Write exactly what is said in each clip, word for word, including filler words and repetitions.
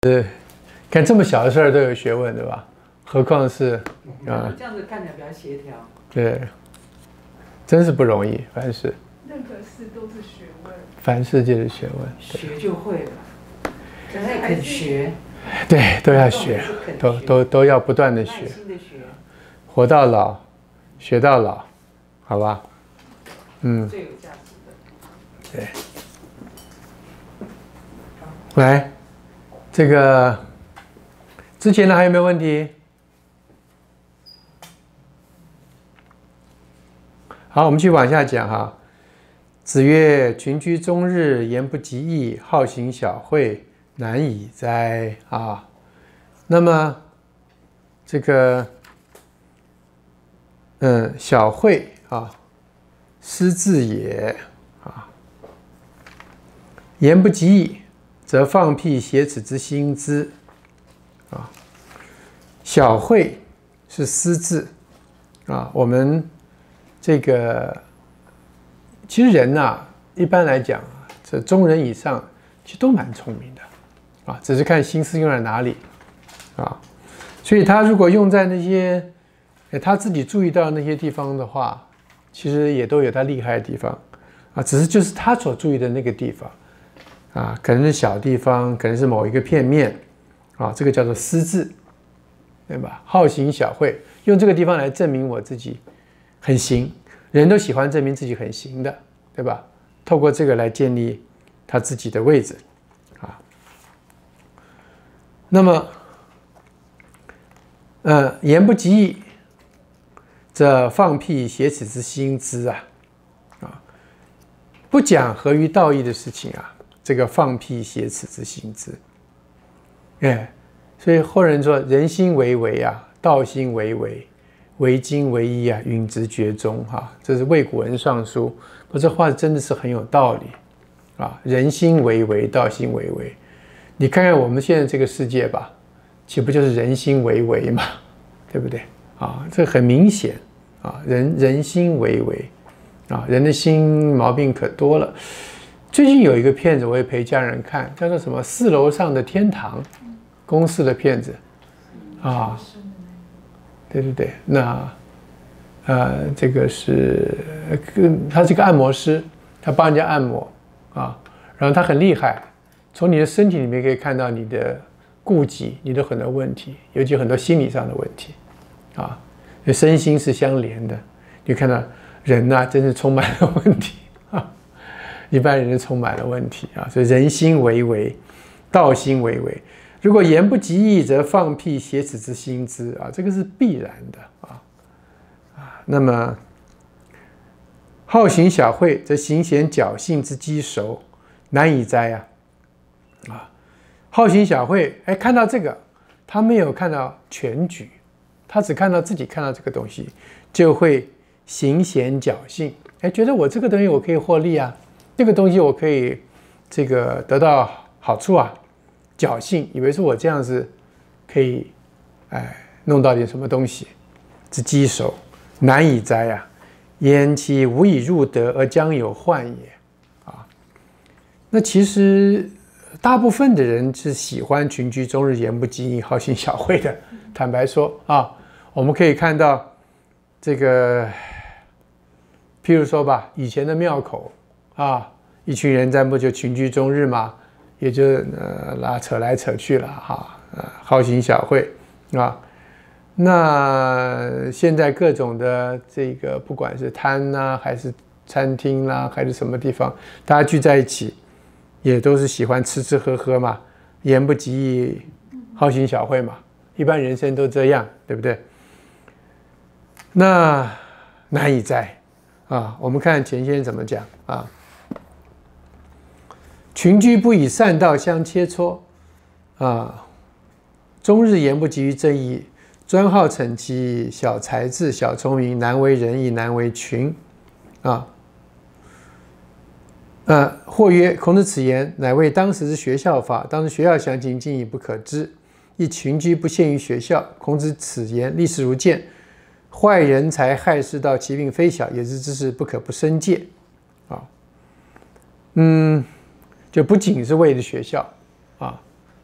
看这么小的事儿都有学问，对吧？何况是啊， 这样子看起来比较协调。 对，真是不容易，凡事。 任何事都是学问。 凡事皆是学问。 学就会了，但是肯学。 对，都要学，都都都要不断的学，活到老，学到老，好吧？嗯， 最有价值的。 对。来，这个之前的还有没有问题？好，我们继续往下讲哈。子曰：“群居终日，言不及义，好行小惠，难以哉！”啊，那么这个，嗯，小惠啊，失志也啊，言不及义，则放屁挟持之心之啊。小惠是失志啊，我们这个其实人呐、啊，一般来讲啊，这中人以上其实都蛮聪明的啊，只是看心思用在哪里啊。所以他如果用在那些他自己注意到那些地方的话，其实也都有他厉害的地方啊，只是就是他所注意的那个地方啊，可能是小地方，可能是某一个片面啊，这个叫做失志，对吧？好行小惠，用这个地方来证明我自己很行，人都喜欢证明自己很行的，对吧？透过这个来建立他自己的位置啊。那么，呃，言不及义，则放屁挟持之心之啊，啊，不讲合于道义的事情啊，这个放屁挟持之心之，哎，所以后人说人心为为啊，道心为为，为精为一啊，允直厥中哈、啊，这是魏古文尚书。不，这话真的是很有道理啊！人心为为，道心为为。你看看我们现在这个世界吧，岂不就是人心为为嘛？对不对？啊，这很明显啊，人人心为为啊，人的心毛病可多了。最近有一个片子，我也陪家人看，叫做什么《四楼上的天堂》，公视的片子啊。对对对，那呃，这个是他是个按摩师，他帮人家按摩啊，然后他很厉害，从你的身体里面可以看到你的顾忌，你的很多问题，尤其很多心理上的问题啊，身心是相连的。你看到人呐、啊，真是充满了问题啊，一般人充满了问题啊，所以人心为为，道心为为。如果言不及义，则放屁挟持之心之啊，这个是必然的啊啊。那么好行小惠，则行险侥幸之机熟，难以哉啊！啊，好行小惠，哎，看到这个，他没有看到全局，他只看到自己看到这个东西，就会行险侥幸，哎，觉得我这个东西我可以获利啊，这个东西我可以这个得到好处啊。侥幸，以为是我这样子可以，哎，弄到点什么东西，之机熟，难以哉啊！焉其无以入德而将有患也啊！那其实大部分的人是喜欢群居终日，言不及义，好行小惠的。坦白说啊，我们可以看到这个，譬如说吧，以前的庙口啊，一群人在不就群居终日吗？也就呃拉扯来扯去了哈，呃好行小惠啊。那现在各种的这个不管是摊呐、啊，还是餐厅啦、啊，还是什么地方，大家聚在一起，也都是喜欢吃吃喝喝嘛，言不及义，好行小惠嘛。一般人生都这样，对不对？那难以哉啊！我们看钱先生怎么讲啊？群居不以善道相切磋，啊，终日言不及于正义，专好逞其小才智、小聪明，难为人亦难为群，啊，呃，或曰：孔子此言，乃为当时之学校法。当时学校详情，今已不可知。亦群居不限于学校。孔子此言，历史如见，坏人才、害世道，其病非小，也知之事，不可不深戒。啊，嗯。就不仅是为了学校啊，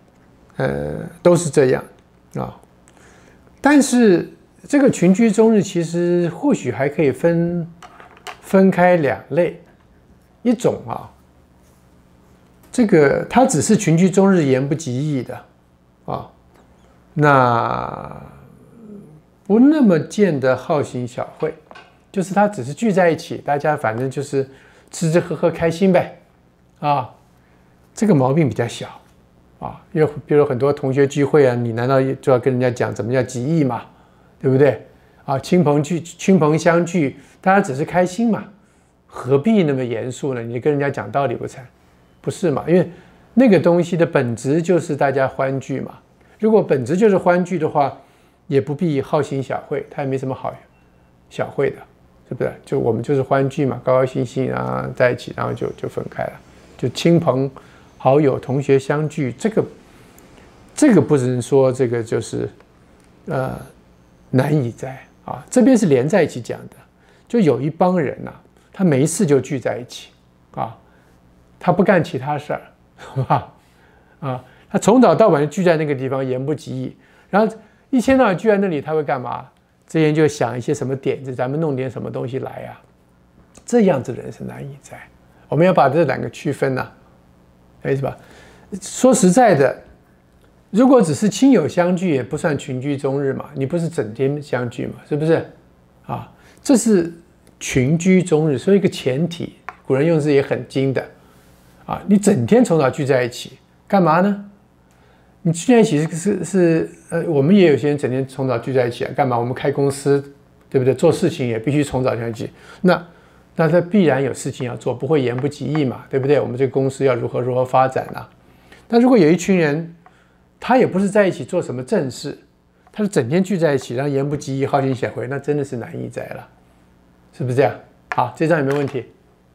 呃，都是这样啊。但是这个群居终日其实或许还可以分分开两类，一种啊，这个他只是群居终日言不及义的啊，那不那么见得好行小慧，就是他只是聚在一起，大家反正就是吃吃喝喝开心呗，啊，这个毛病比较小啊，因为比如很多同学聚会啊，你难道就要跟人家讲怎么叫集义嘛，对不对？啊，亲朋聚亲朋相聚，大家只是开心嘛，何必那么严肃呢？你跟人家讲道理不成？不是嘛？因为那个东西的本质就是大家欢聚嘛。如果本质就是欢聚的话，也不必好行小会，它也没什么好小会的，是不是？就我们就是欢聚嘛，高高兴兴啊在一起，然后就就分开了，就亲朋好友、同学相聚，这个这个不能说这个就是呃难以在啊，这边是连在一起讲的，就有一帮人呐、啊，他没事就聚在一起啊，他不干其他事儿，好吧？啊，他从早到晚就聚在那个地方，言不及义，然后一天到晚聚在那里，他会干嘛？这些人就想一些什么点子，咱们弄点什么东西来呀、啊？这样子的人是难以在。我们要把这两个区分呐、啊，懂意思吧？说实在的，如果只是亲友相聚，也不算群居终日嘛。你不是整天相聚嘛，是不是？啊，这是群居终日，所以一个前提，古人用字也很精的啊。你整天从早聚在一起，干嘛呢？你聚在一起是是是呃，我们也有些人整天从早聚在一起啊，干嘛？我们开公司，对不对？做事情也必须从早聚在一起。那那他必然有事情要做，不会言不及义嘛，对不对？我们这个公司要如何如何发展啊？但如果有一群人，他也不是在一起做什么正事，他是整天聚在一起，然后言不及义、好行小会，那真的是难以在了，是不是这样？好，这张有没有问题？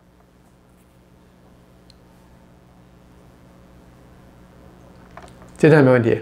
这张有没有问题？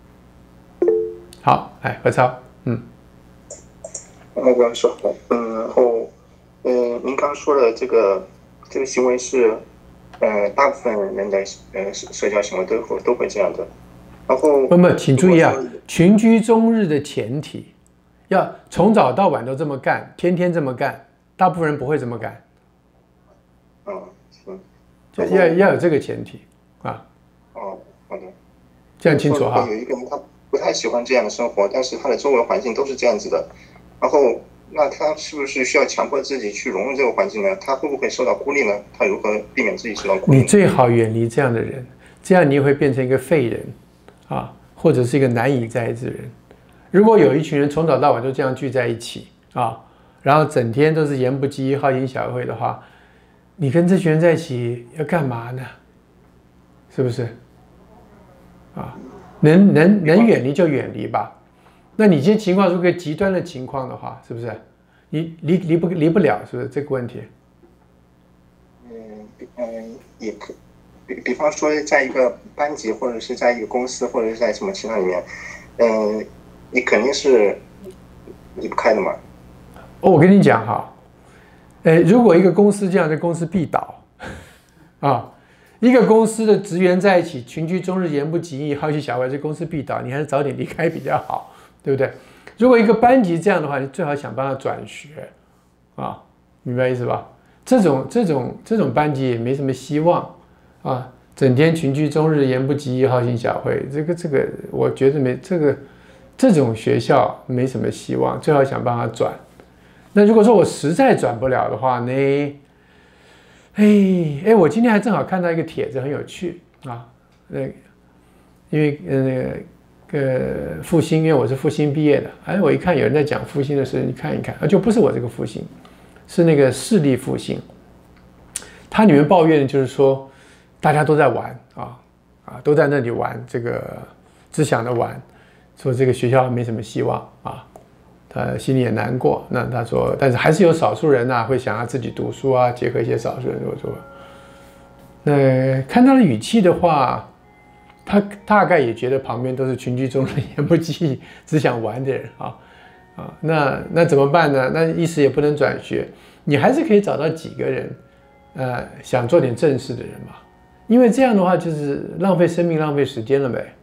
好，来何超，嗯， 那个说，嗯，然后，嗯，您刚说的这个这个行为是，呃，大部分人的呃社交行为都会都会这样的。然后， 不不，请注意啊，群居终日的前提，要从早到晚都这么干，天天这么干，大部分人不会这么干。 嗯，行， 就要要有这个前提啊。 哦，好的。 这样清楚哈。 有一个人他不太喜欢这样的生活，但是他的周围环境都是这样子的，然后那他是不是需要强迫自己去融入这个环境呢？他会不会受到孤立呢？他如何避免自己受到孤立？ 你最好远离这样的人，这样你也会变成一个废人啊，或者是一个难以在之人。如果有一群人从早到晚都这样聚在一起啊，然后整天都是言不及义、好行小会的话，你跟这群人在一起要干嘛呢？是不是？啊，能能能远离就远离吧。那你这些情况如果极端的情况的话，是不是？你离离不离不了，是不是这个问题？ 嗯嗯，也可，比比方说，在一个班级，或者是在一个公司，或者是在什么其他里面，嗯，你肯定是离不开的嘛。 哦，我跟你讲哈，呃，如果一个公司这样，这公司必倒啊。一个公司的职员在一起，群居终日言不及义，好行小会，这公司必倒，你还是早点离开比较好，对不对？如果一个班级这样的话，你最好想办法转学，啊，明白意思吧？这种这种这种班级也没什么希望啊，整天群居终日言不及义，好行小会，这个这个，我觉得没这个这种学校没什么希望，最好想办法转。那如果说我实在转不了的话呢？哎哎，我今天还正好看到一个帖子，很有趣啊。那因为呃那个呃复兴，因为我是复兴毕业的，哎，我一看有人在讲复兴的事，你看一看啊，就不是我这个复兴，是那个市立复兴。它里面抱怨的就是说，大家都在玩啊啊，都在那里玩这个只想着玩，说这个学校没什么希望啊。他心里也难过，那他说，但是还是有少数人呐、啊，会想要自己读书啊，结合一些少数人做做。那看他的语气的话，他大概也觉得旁边都是群居中人，言不及义，只想玩的人啊啊，那那怎么办呢？那一时也不能转学，你还是可以找到几个人，呃，想做点正事的人嘛，因为这样的话就是浪费生命、浪费时间了呗，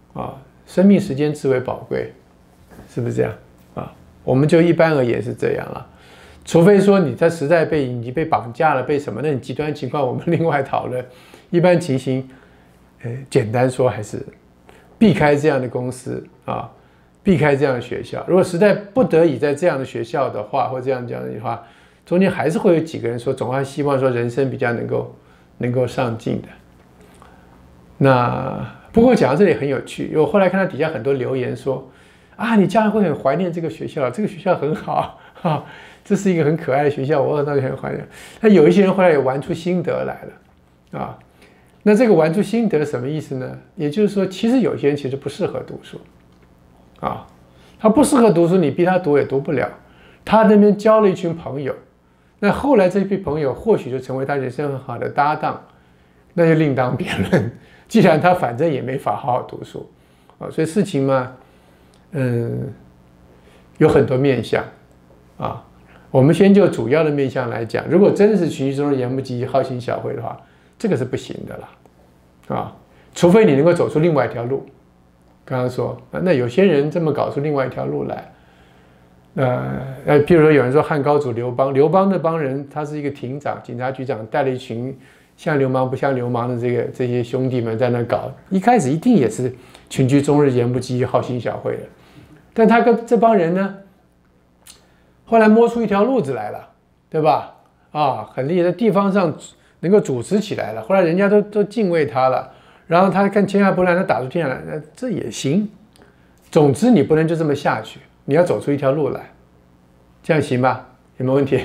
啊，生命时间至为宝贵，是不是这样啊？我们就一般而言是这样了，除非说你在实在被你被绑架了，被什么那种极端情况，我们另外讨论。一般情形，呃，简单说还是避开这样的公司啊，避开这样的学校。如果实在不得已在这样的学校的话，或这样讲的话，中间还是会有几个人说，总还希望说人生比较能够能够上进的。那不过讲到这里很有趣，因为我后来看到底下很多留言说，啊，你将来会很怀念这个学校，这个学校很好哈，这是一个很可爱的学校，我到底很怀念。那有一些人后来也玩出心得来了啊。那这个玩出心得什么意思呢？也就是说，其实有些人其实不适合读书啊，他不适合读书，你逼他读也读不了。他那边交了一群朋友，那后来这批朋友或许就成为他人生很好的搭档，那就另当别论。既然他反正也没法好好读书啊，所以事情嘛，嗯，有很多面向啊。我们先就主要的面向来讲，如果真的是群居中日言不及义、好行小慧的话，这个是不行的啦，啊，除非你能够走出另外一条路。刚刚说，那有些人这么搞出另外一条路来，呃呃，譬如说有人说汉高祖刘邦，刘邦那帮人，他是一个亭长、警察局长，带了一群像流氓不像流氓的这个这些兄弟们在那搞，一开始一定也是群居中日、言不及义、好行小慧的，但他跟这帮人呢，后来摸出一条路子来了，对吧？啊，很厉害，在地方上能够主持起来了，后来人家都都敬畏他了，然后他看天下不乱，他打出天下来，那这也行。总之你不能就这么下去，你要走出一条路来，这样行吧？有没有问题？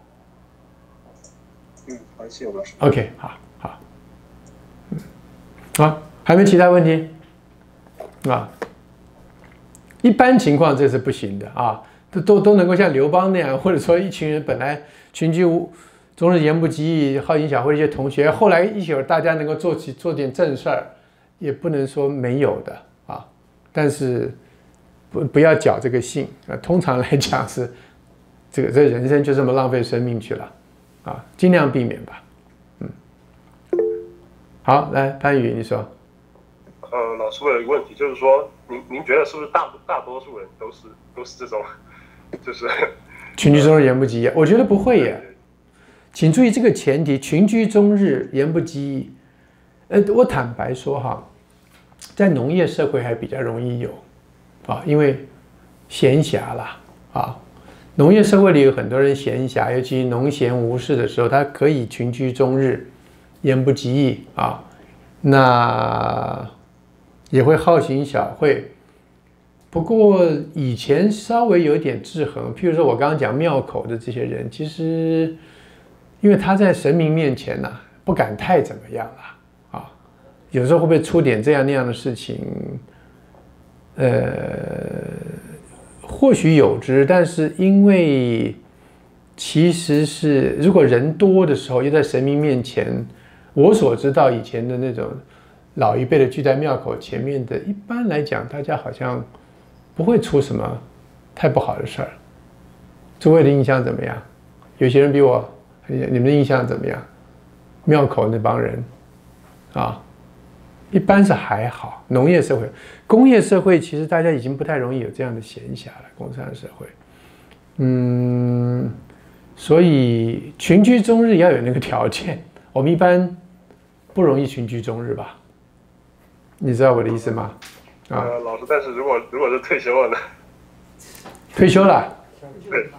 嗯，好，谢谢老师。 OK， 好，好，嗯，好，还没其他问题啊？一般情况这是不行的啊，都都都能够像刘邦那样，或者说一群人本来群居无。中日言不及义、好行小慧一些同学，后来一会儿大家能够做起做点正事儿，也不能说没有的啊。但是不不要侥这个幸啊。通常来讲是这个这人生就这么浪费生命去了啊，尽量避免吧。嗯，好，来潘宇，你说。 呃，老师，我有一个问题，就是说，您您觉得是不是大大多数人都是都是这种，就是群居中日言不及义？我觉得不会耶。请注意这个前提，群居中日言不及义。呃，我坦白说哈，在农业社会还比较容易有啊，因为闲暇啦啊，农业社会里有很多人闲暇，尤其农闲无事的时候，他可以群居中日，言不及义啊，那也会好行小慧。不过以前稍微有点制衡，譬如说我刚刚讲庙口的这些人，其实。因为他在神明面前呢、啊，不敢太怎么样了啊，有时候会不会出点这样那样的事情，呃，或许有之，但是因为其实是如果人多的时候，又在神明面前，我所知道以前的那种老一辈的聚在庙口前面的，一般来讲，大家好像不会出什么太不好的事儿。诸位的印象怎么样？有些人比我。你们的印象怎么样？庙口那帮人，啊，一般是还好。农业社会、工业社会，其实大家已经不太容易有这样的闲暇了。工商社会，嗯，所以群居中日要有那个条件。我们一般不容易群居中日吧？你知道我的意思吗？啊， 呃，老师，但是如果如果是退休了呢？ 退休了。 对。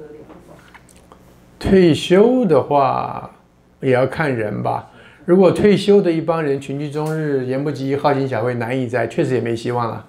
退休的话也要看人吧。如果退休的一帮人群居中日、言不及义、好行小慧、难以在，确实也没希望了。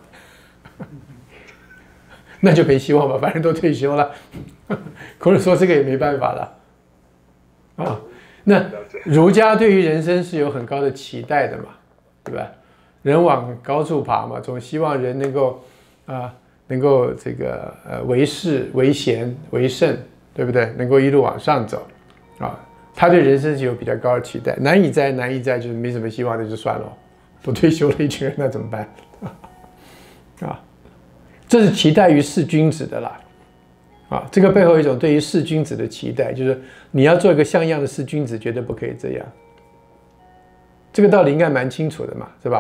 那就没希望吧，反正都退休了。孔子说这个也没办法了。啊，那儒家对于人生是有很高的期待的嘛，对吧？人往高处爬嘛，总希望人能够啊，能够这个呃为士、为贤、为圣。对不对？能够一路往上走，啊，他对人生是有比较高的期待。难以在，难以在，就是没什么希望，那就算了，都退休了一群人，那怎么办？啊，这是期待于士君子的啦，啊，这个背后有一种对于士君子的期待，就是你要做一个像样的士君子，绝对不可以这样。这个道理应该蛮清楚的嘛，是吧？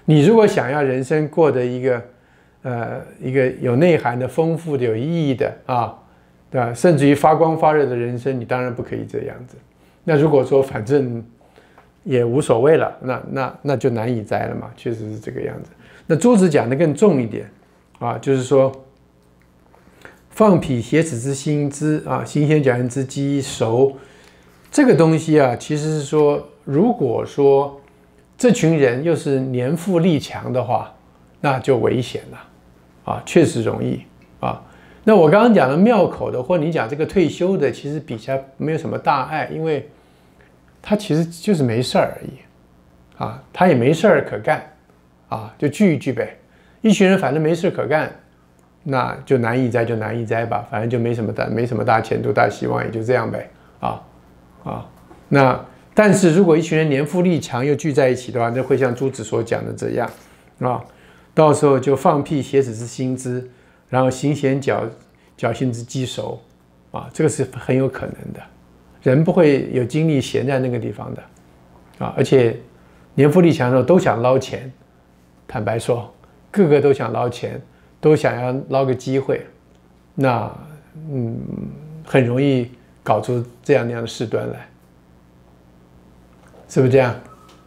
你如果想要人生过得一个呃一个有内涵的、丰富的、有意义的啊，对吧？甚至于发光发热的人生，你当然不可以这样子。那如果说反正也无所谓了，那那那就难以哉了嘛，确实是这个样子。那朱子讲的更重一点啊，就是说放彼挟持之心之啊，新鲜绞盐之鸡熟，这个东西啊，其实是说，如果说这群人又是年富力强的话，那就危险了啊，确实容易啊。那我刚刚讲的庙口的，或你讲这个退休的，其实比起来没有什么大碍，因为他其实就是没事儿而已啊，他也没事儿可干啊，就聚一聚呗。一群人反正没事可干，那就难以哉就难以哉吧，反正就没什么大没什么大前途大希望，也就这样呗啊啊。那但是如果一群人年富力强又聚在一起的话，那会像朱子所讲的这样啊，到时候就放屁挟持之心之，然后行贤侥侥幸之鸡熟啊，这个是很有可能的。人不会有精力闲在那个地方的啊，而且年富力强的时候都想捞钱，坦白说，个个都想捞钱，都想要捞个机会，那嗯，很容易搞出这样那样的事端来，是不是这样？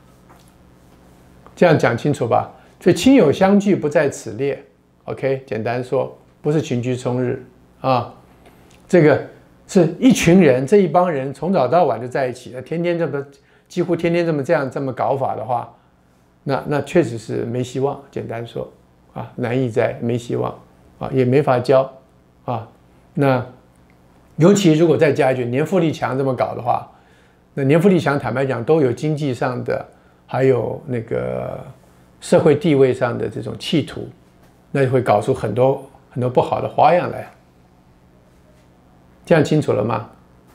这样讲清楚吧。所以亲友相聚不在此列 ，OK， 简单说，不是群居终日啊，这个。是一群人，这一帮人从早到晚就在一起，天天这么几乎天天这么这样这么搞法的话，那那确实是没希望。简单说啊，难以哉，没希望啊，也没法教啊。那尤其如果再加一句年富力强这么搞的话，那年富力强坦白讲都有经济上的，还有那个社会地位上的这种企图，那就会搞出很多很多不好的花样来。这样清楚了吗？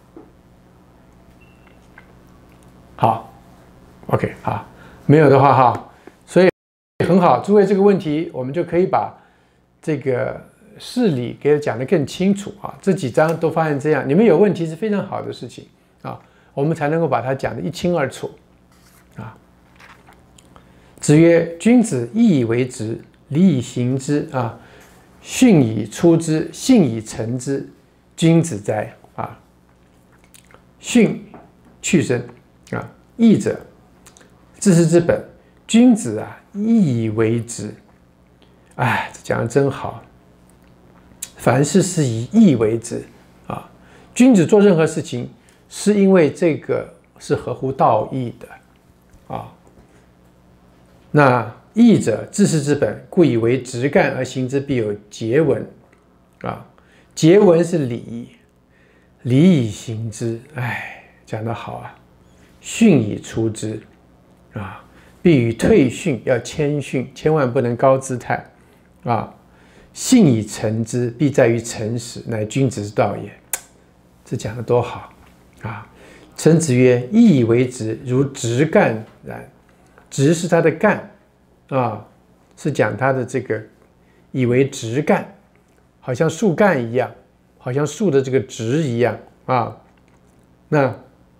好 ，OK， 好，没有的话哈，所以很好。诸位这个问题，我们就可以把这个事理给讲得更清楚啊。这几章都发现这样，你们有问题是非常好的事情啊，我们才能够把它讲得一清二楚啊。子曰：“君子义以为直，礼以行之啊，训以出之，信以成之。”君子哉啊！训去身啊，义者治世之本。君子啊，义以为直。哎，这讲的真好。凡事是以义为直啊。君子做任何事情，是因为这个是合乎道义的啊。那义者治世之本，故以为直干而行之，必有节文啊。节文是礼，礼以行之。哎，讲得好啊！训以出之啊，必与退训，要谦逊，千万不能高姿态啊。信以成之，必在于诚实，乃君子之道也。这讲得多好啊！曾子曰：“义以为直，如直干然。”直是他的干啊，是讲他的这个以为直干。好像树干一样，好像树的这个直一样啊。那，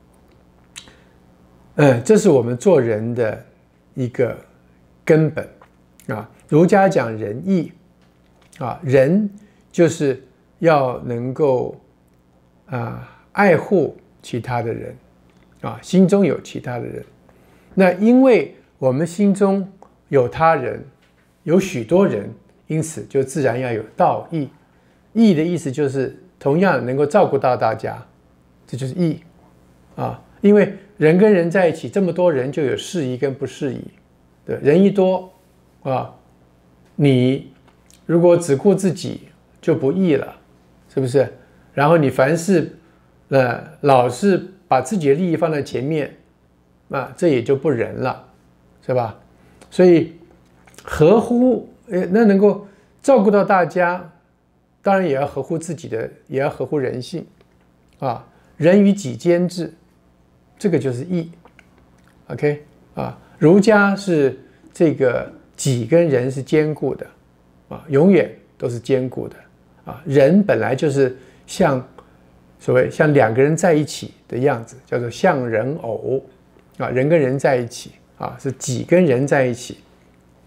嗯，这是我们做人的一个根本啊。儒家讲仁义啊，仁就是要能够啊爱护其他的人啊，心中有其他的人。那因为我们心中有他人，有许多人。因此，就自然要有道义。义的意思就是同样能够照顾到大家，这就是义啊。因为人跟人在一起，这么多人就有适宜跟不适宜。对，人一多啊，你如果只顾自己就不义了，是不是？然后你凡事呃老是把自己的利益放在前面，啊，这也就不仁了，是吧？所以合乎。那能够照顾到大家，当然也要合乎自己的，也要合乎人性，啊，人与己兼治，这个就是义。OK 啊，儒家是这个己跟人是兼顾的，啊，永远都是兼顾的，啊，人本来就是像所谓像两个人在一起的样子，叫做像人偶，啊，人跟人在一起，啊，是己跟人在一起。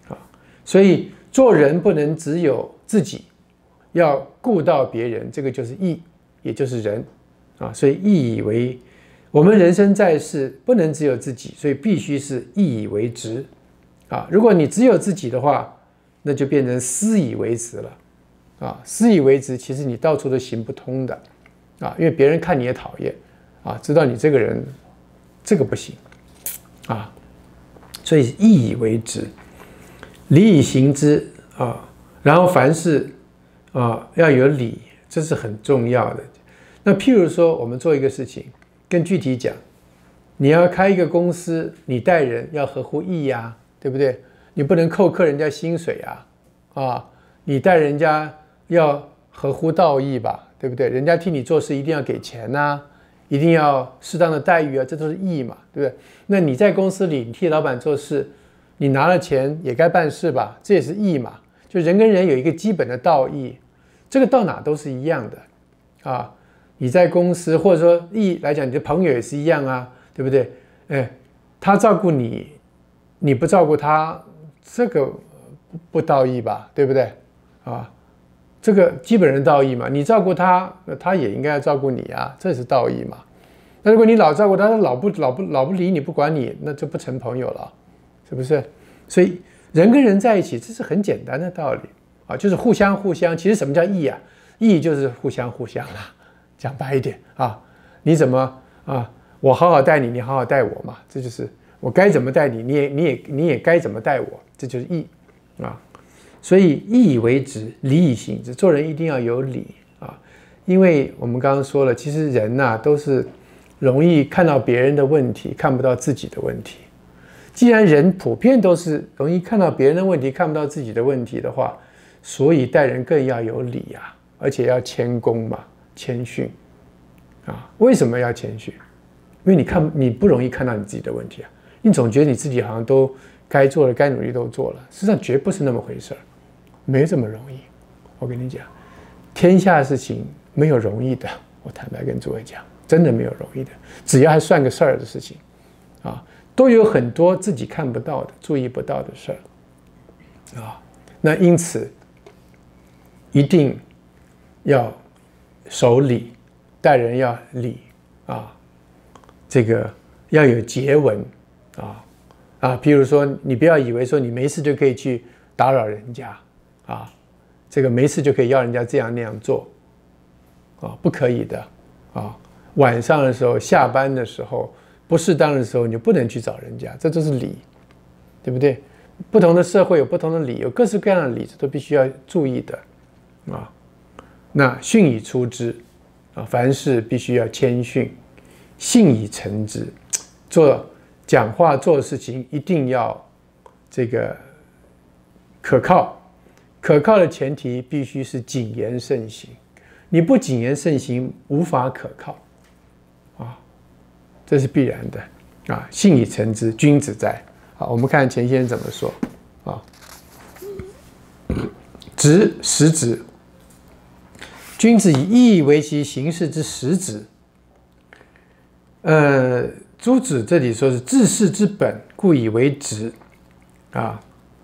所以做人不能只有自己，要顾到别人，这个就是义，也就是仁啊。所以义以为，我们人生在世不能只有自己，所以必须是义以为直啊。如果你只有自己的话，那就变成私以为直了啊。私以为直，其实你到处都行不通的啊，因为别人看你也讨厌啊，知道你这个人这个不行啊。所以义以为直，礼以行之啊。然后凡事啊要有礼，这是很重要的。那譬如说，我们做一个事情，更具体讲，你要开一个公司，你待人要合乎义呀、啊，对不对？你不能扣客人家薪水啊，啊，你待人家要合乎道义吧，对不对？人家替你做事一定要给钱呐、啊，一定要适当的待遇啊，这都是义嘛，对不对？那你在公司里，你替老板做事，你拿了钱也该办事吧，这也是义嘛。就人跟人有一个基本的道义，这个到哪都是一样的啊。你在公司或者说义来讲，你的朋友也是一样啊，对不对？哎，他照顾你，你不照顾他，这个不道义吧，对不对？啊，这个基本人道义嘛，你照顾他，他也应该要照顾你啊，这是道义嘛。那如果你老照顾他，他老不老不老不理你，不管你，那就不成朋友了，是不是？所以人跟人在一起，这是很简单的道理啊，就是互相互相。其实什么叫义啊？义就是互相互相啦。讲白一点啊，你怎么啊？我好好待你，你好好待我嘛，这就是我该怎么待你，你也你也你也该怎么待我，这就是义啊。所以义以为直，礼以行之，做人一定要有礼啊。因为我们刚刚说了，其实人呐、啊、都是容易看到别人的问题，看不到自己的问题。既然人普遍都是容易看到别人的问题，看不到自己的问题的话，所以待人更要有礼啊，而且要谦恭嘛。谦逊啊，为什么要谦逊？因为你看，你不容易看到你自己的问题啊，你总觉得你自己好像都该做的、该努力都做了，实际上绝不是那么回事儿，没这么容易。我跟你讲，天下的事情没有容易的，我坦白跟诸位讲，真的没有容易的，只要还算个事儿的事情啊，都有很多自己看不到的、注意不到的事儿啊。那因此，一定要守礼，待人要礼啊，这个要有节文啊啊，比如说你不要以为说你没事就可以去打扰人家啊，这个没事就可以要人家这样那样做啊，不可以的啊。晚上的时候、下班的时候、不适当的时候，你就不能去找人家，这都是礼，对不对？不同的社会有不同的礼，有各式各样的礼，这都必须要注意的啊。那训以出之啊，凡事必须要谦逊，信以成之。做讲话做事情一定要这个可靠，可靠的前提必须是谨言慎行。你不谨言慎行，无法可靠啊，这是必然的啊。信以成之，君子在。好，我们看钱先生怎么说啊？直，实直。君子以义为其行事之实质。呃，朱子这里说是治世之本，故以为直啊。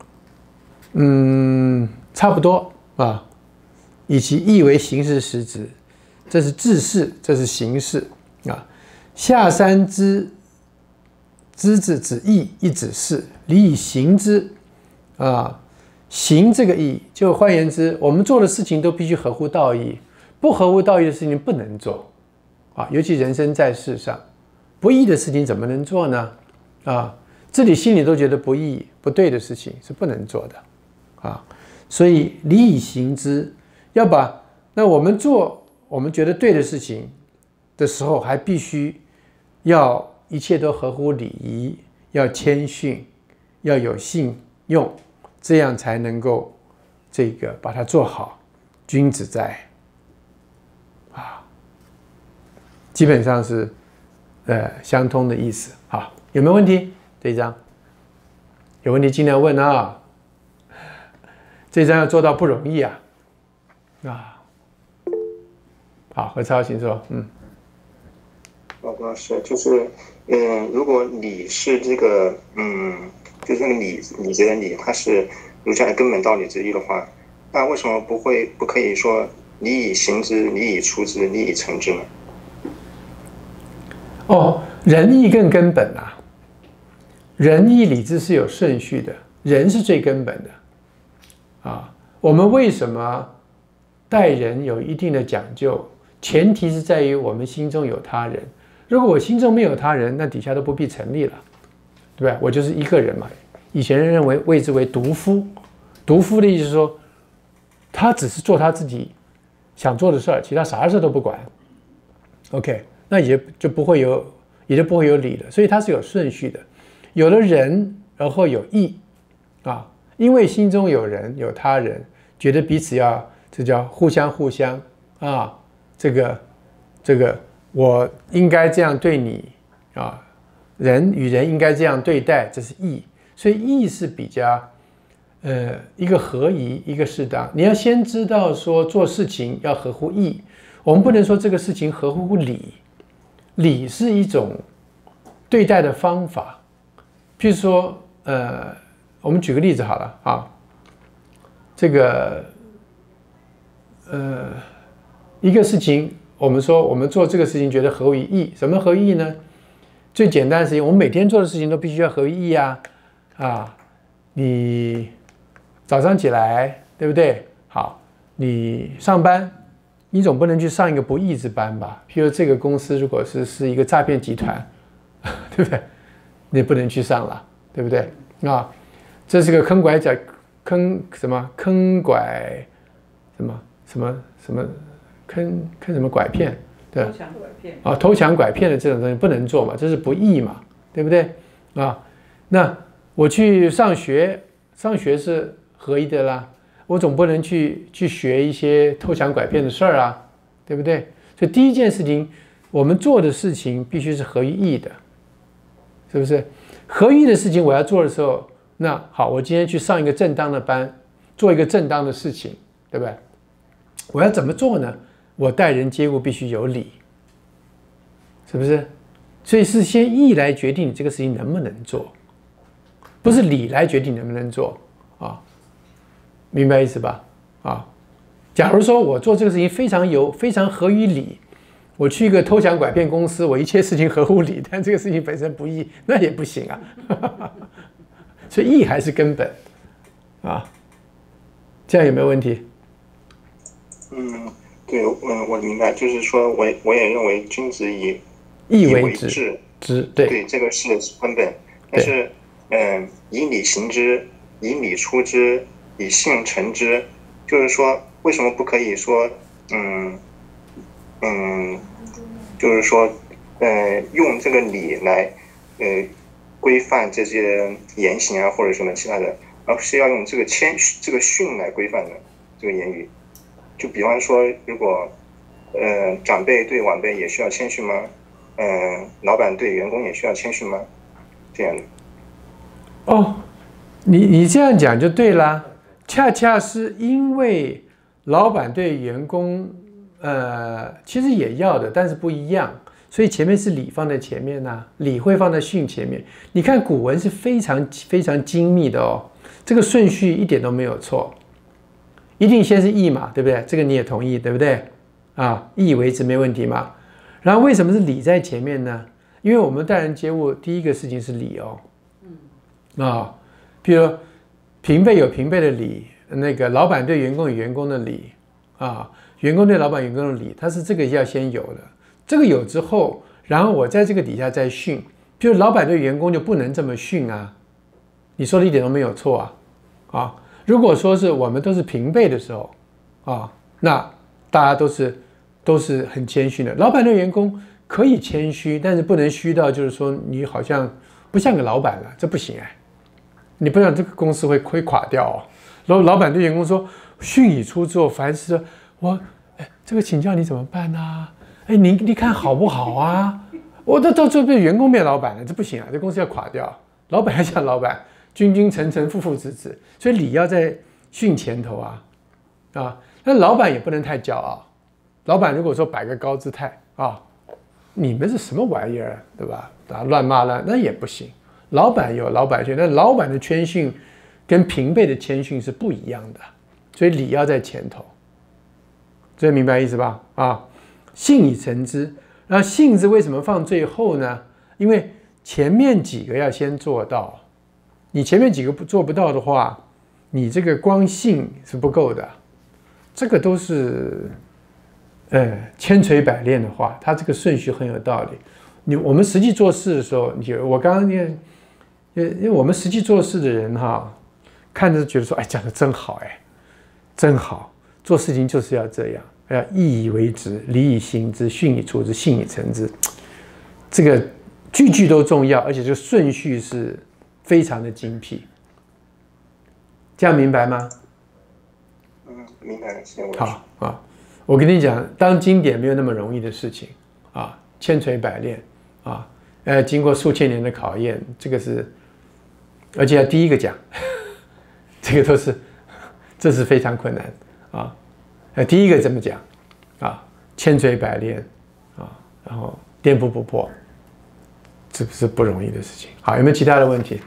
嗯，差不多啊。以其义为行事实质，这是治世，这是行事啊。下三之之字指义，亦指事，礼以行之啊。行这个义，就换言之，我们做的事情都必须合乎道义，不合乎道义的事情不能做啊。尤其人生在世上，不义的事情怎么能做呢？啊，自己心里都觉得不义、不对的事情是不能做的啊。所以礼以行之，要把那我们做我们觉得对的事情的时候，还必须要一切都合乎礼仪，要谦逊，要有信用。这样才能够这个把它做好，君子在啊，基本上是呃相通的意思。好，有没有问题？这一章有问题尽量问啊。这一章要做到不容易啊啊。好，何超请说。嗯， 老老师就是，嗯，如果你是这个，嗯。就是那个礼礼节的礼，它是儒家的根本道理之一的话，那为什么不会不可以说礼以行之，礼以出之，礼以成之呢？ 哦，仁义更根本啊，仁义礼智是有顺序的，仁是最根本的啊。我们为什么待人有一定的讲究？前提是在于我们心中有他人。如果我心中没有他人，那底下都不必成立了，对吧？我就是一个人嘛。以前人认为谓之为独夫，独夫的意思是说，他只是做他自己想做的事儿，其他啥事都不管。OK， 那也就不会有，也就不会有理了。所以它是有顺序的，有了人，然后有义啊，因为心中有人有他人，觉得彼此要，这叫互相互相啊。这个，这个，我应该这样对你啊，人与人应该这样对待，这是义。所以义是比较，呃，一个合宜，一个适当。你要先知道说做事情要合乎义，我们不能说这个事情合乎礼。礼是一种对待的方法。譬如说，呃，我们举个例子好了啊，这个，呃。一个事情，我们说我们做这个事情觉得合于义，什么合于义呢？最简单的事情，我们每天做的事情都必须要合于义啊！啊，你早上起来，对不对？好，你上班，你总不能去上一个不义之班吧？譬如这个公司如果是是一个诈骗集团，对不对？你不能去上了，对不对？啊，这是个坑拐角，坑什么？坑拐什么什么什么？坑坑什么拐骗，对， 偷抢拐骗啊，偷抢拐骗的这种东西不能做嘛，这是不义嘛，对不对啊？那我去上学，上学是合一的啦，我总不能去去学一些偷抢拐骗的事儿啊，对不对？所以第一件事情，我们做的事情必须是合于义的，是不是？合于义的事情我要做的时候，那好，我今天去上一个正当的班，做一个正当的事情，对不对？我要怎么做呢？我待人接物必须有礼，是不是？所以是先义来决定你这个事情能不能做，不是礼来决定能不能做啊，明白意思吧？啊，假如说我做这个事情非常有非常合于礼，我去一个偷抢拐骗公司，我一切事情合乎礼，但这个事情本身不义，那也不行啊。所以义还是根本啊，这样有没有问题？ 嗯。对，嗯，我明白，就是说我我也认为君子以义为治， 之，对， 对，这个是根本。但是，嗯，以礼行之，以礼出之，以信成之，就是说，为什么不可以说，嗯嗯，就是说，呃，用这个礼来，呃，规范这些言行啊，或者什么其他的，而是要用这个谦这个训来规范的这个言语。就比方说，如果呃长辈对晚辈也需要谦逊吗？嗯、呃，老板对员工也需要谦逊吗？这样的。 哦，你你这样讲就对啦，恰恰是因为老板对员工，呃，其实也要的，但是不一样，所以前面是礼放在前面呐、啊，礼会放在训前面。你看古文是非常非常精密的哦，这个顺序一点都没有错。一定先是义嘛，对不对？这个你也同意，对不对？啊，义为之没问题嘛。然后为什么是礼在前面呢？因为我们待人接物，第一个事情是礼哦。嗯。啊，比如平辈有平辈的礼，那个老板对员工有员工的礼，啊，员工对老板员工的礼，它是这个要先有的。这个有之后，然后我在这个底下再训。比如老板对员工就不能这么训啊，你说的一点都没有错啊，啊。如果说是我们都是平辈的时候，啊，那大家都是都是很谦虚的。老板对员工可以谦虚，但是不能虚到就是说你好像不像个老板了，这不行哎。你不然这个公司会会垮掉哦。然后老板对员工说：“训已出之后，凡事我哎这个请教你怎么办啊？哎你你看好不好啊？我到到最后员工变老板了，这不行啊，这公司要垮掉。老板要像老板。”君君臣臣，父父子子，所以礼要在训前头啊，啊，那老板也不能太骄傲。老板如果说摆个高姿态啊，你们是什么玩意儿，对吧？啊，乱骂乱那也不行。老板有老板权，但老板的谦逊跟平辈的谦逊是不一样的，所以礼要在前头。这明白意思吧？啊，信以成之。然后信字为什么放最后呢？因为前面几个要先做到，你前面几个做不到的话，你这个光信是不够的。这个都是，呃，千锤百炼的话，它这个顺序很有道理。你我们实际做事的时候，你我刚刚念，因为因为我们实际做事的人哈，看着觉得说，哎，讲的真好，哎，真好，做事情就是要这样，要义以为之，礼以行之，训以出之，信以成之，这个句句都重要，而且这个顺序是非常的精辟。这样明白吗？ 嗯，明白了，谢谢。 好啊，我跟你讲，当经典没有那么容易的事情啊，千锤百炼啊，呃，经过数千年的考验，这个是，而且要第一个讲，这个都是，这是非常困难啊。呃，第一个怎么讲啊？千锤百炼啊，然后颠扑不破，这是不容易的事情。好，有没有其他的问题？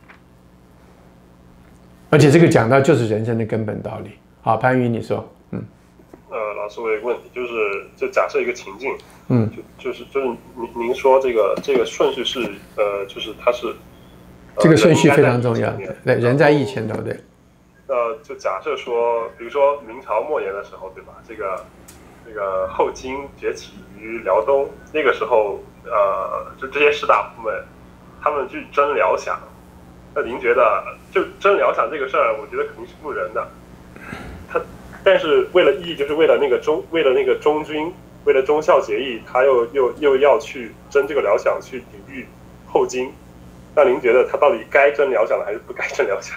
而且这个讲到就是人生的根本道理。好，潘宇，你说，嗯， 呃，老师，我有个问题，就是就假设一个情境， 嗯， 就就是就是您您说这个这个顺序是呃，就是它是、呃、 这个顺序非常重要，对，人在义前头，对。 呃，就假设说，比如说明朝末年的时候，对吧？这个这个后金崛起于辽东，那个时候，呃，就这些士大夫们，他们去争辽饷。那您觉得，就争辽饷这个事儿，我觉得肯定是不仁的。他，但是为了义，就是为了那个中，为了那个中军，为了忠孝节义，他又又又要去争这个辽饷，去抵御后金。那您觉得他到底该争辽饷了，还是不该争辽饷？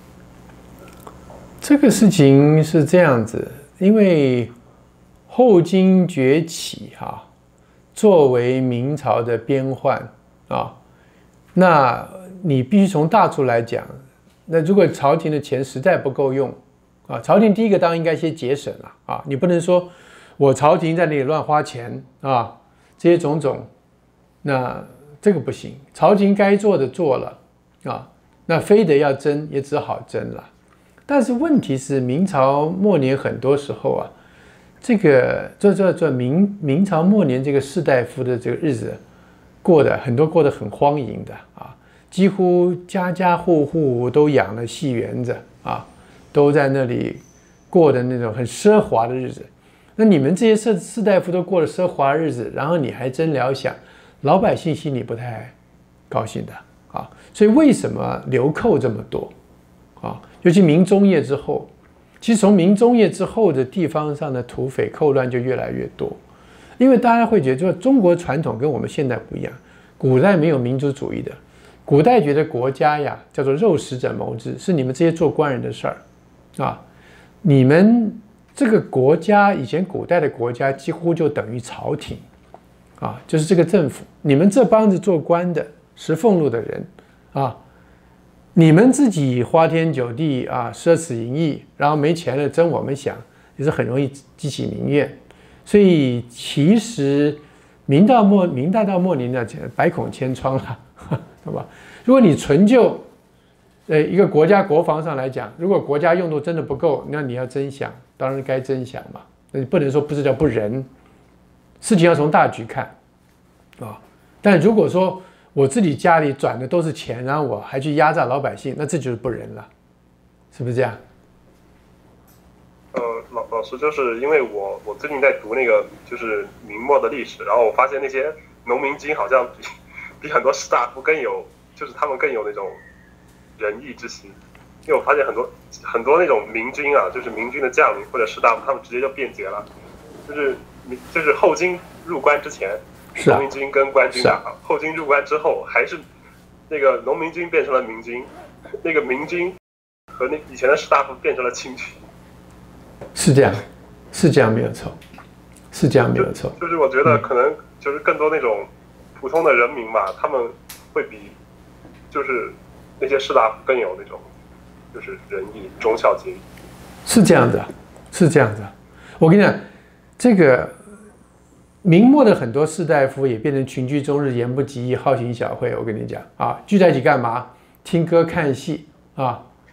这个事情是这样子，因为后金崛起哈、啊，作为明朝的边患啊，那你必须从大处来讲。那如果朝廷的钱实在不够用啊，朝廷第一个当然应该先节省了啊，你不能说我朝廷在那里乱花钱啊，这些种种，那这个不行。朝廷该做的做了啊，那非得要争也只好争了。但是问题是，明朝末年很多时候啊，这个这这这明明朝末年这个士大夫的这个日子过得很多过得很荒淫的啊，几乎家家户户都养了戏园子啊，都在那里过的那种很奢华的日子。那你们这些士士大夫都过了奢华日子，然后你还真辽饷，老百姓心里不太高兴的啊。所以为什么流寇这么多啊？尤其明中叶之后，其实从明中叶之后的地方上的土匪寇乱就越来越多，因为大家会觉得，就是中国传统跟我们现代不一样，古代没有民族主义的，古代觉得国家呀叫做肉食者谋之，是你们这些做官人的事儿啊，你们这个国家以前古代的国家几乎就等于朝廷啊，就是这个政府，你们这帮子做官的食俸禄的人啊。你们自己花天酒地啊，奢侈淫逸，然后没钱了争我们饷，也是很容易激起民怨。所以其实明到末明代到末年呢，百孔千疮了，对吧？如果你纯就呃一个国家国防上来讲，如果国家用度真的不够，那你要争饷，当然该争饷嘛。那你不能说不是叫不仁，事情要从大局看啊。但如果说我自己家里转的都是钱，然后我还去压榨老百姓，那这就是不仁了，是不是这样？ 呃，老老师，就是因为我我最近在读那个就是明末的历史，然后我发现那些农民军好像比比很多士大夫更有，就是他们更有那种仁义之心。因为我发现很多很多那种明军啊，就是明军的将领或者士大夫，他们直接就变节了，就是就是后金入关之前。农民军跟官军打，啊、后金入关之后，还是那个农民军变成了明军，那个明军和那以前的士大夫变成了清军。 是这样，是这样没有错，是这样没有错。 就, 就是我觉得可能就是更多那种普通的人民吧，他们会比就是那些士大夫更有那种就是仁义、忠孝节义。 是这样的，是这样的。我跟你讲，这个。明末的很多士大夫也变成群居终日，言不及义，好行小惠。我跟你讲啊，聚在一起干嘛？听歌看戏啊，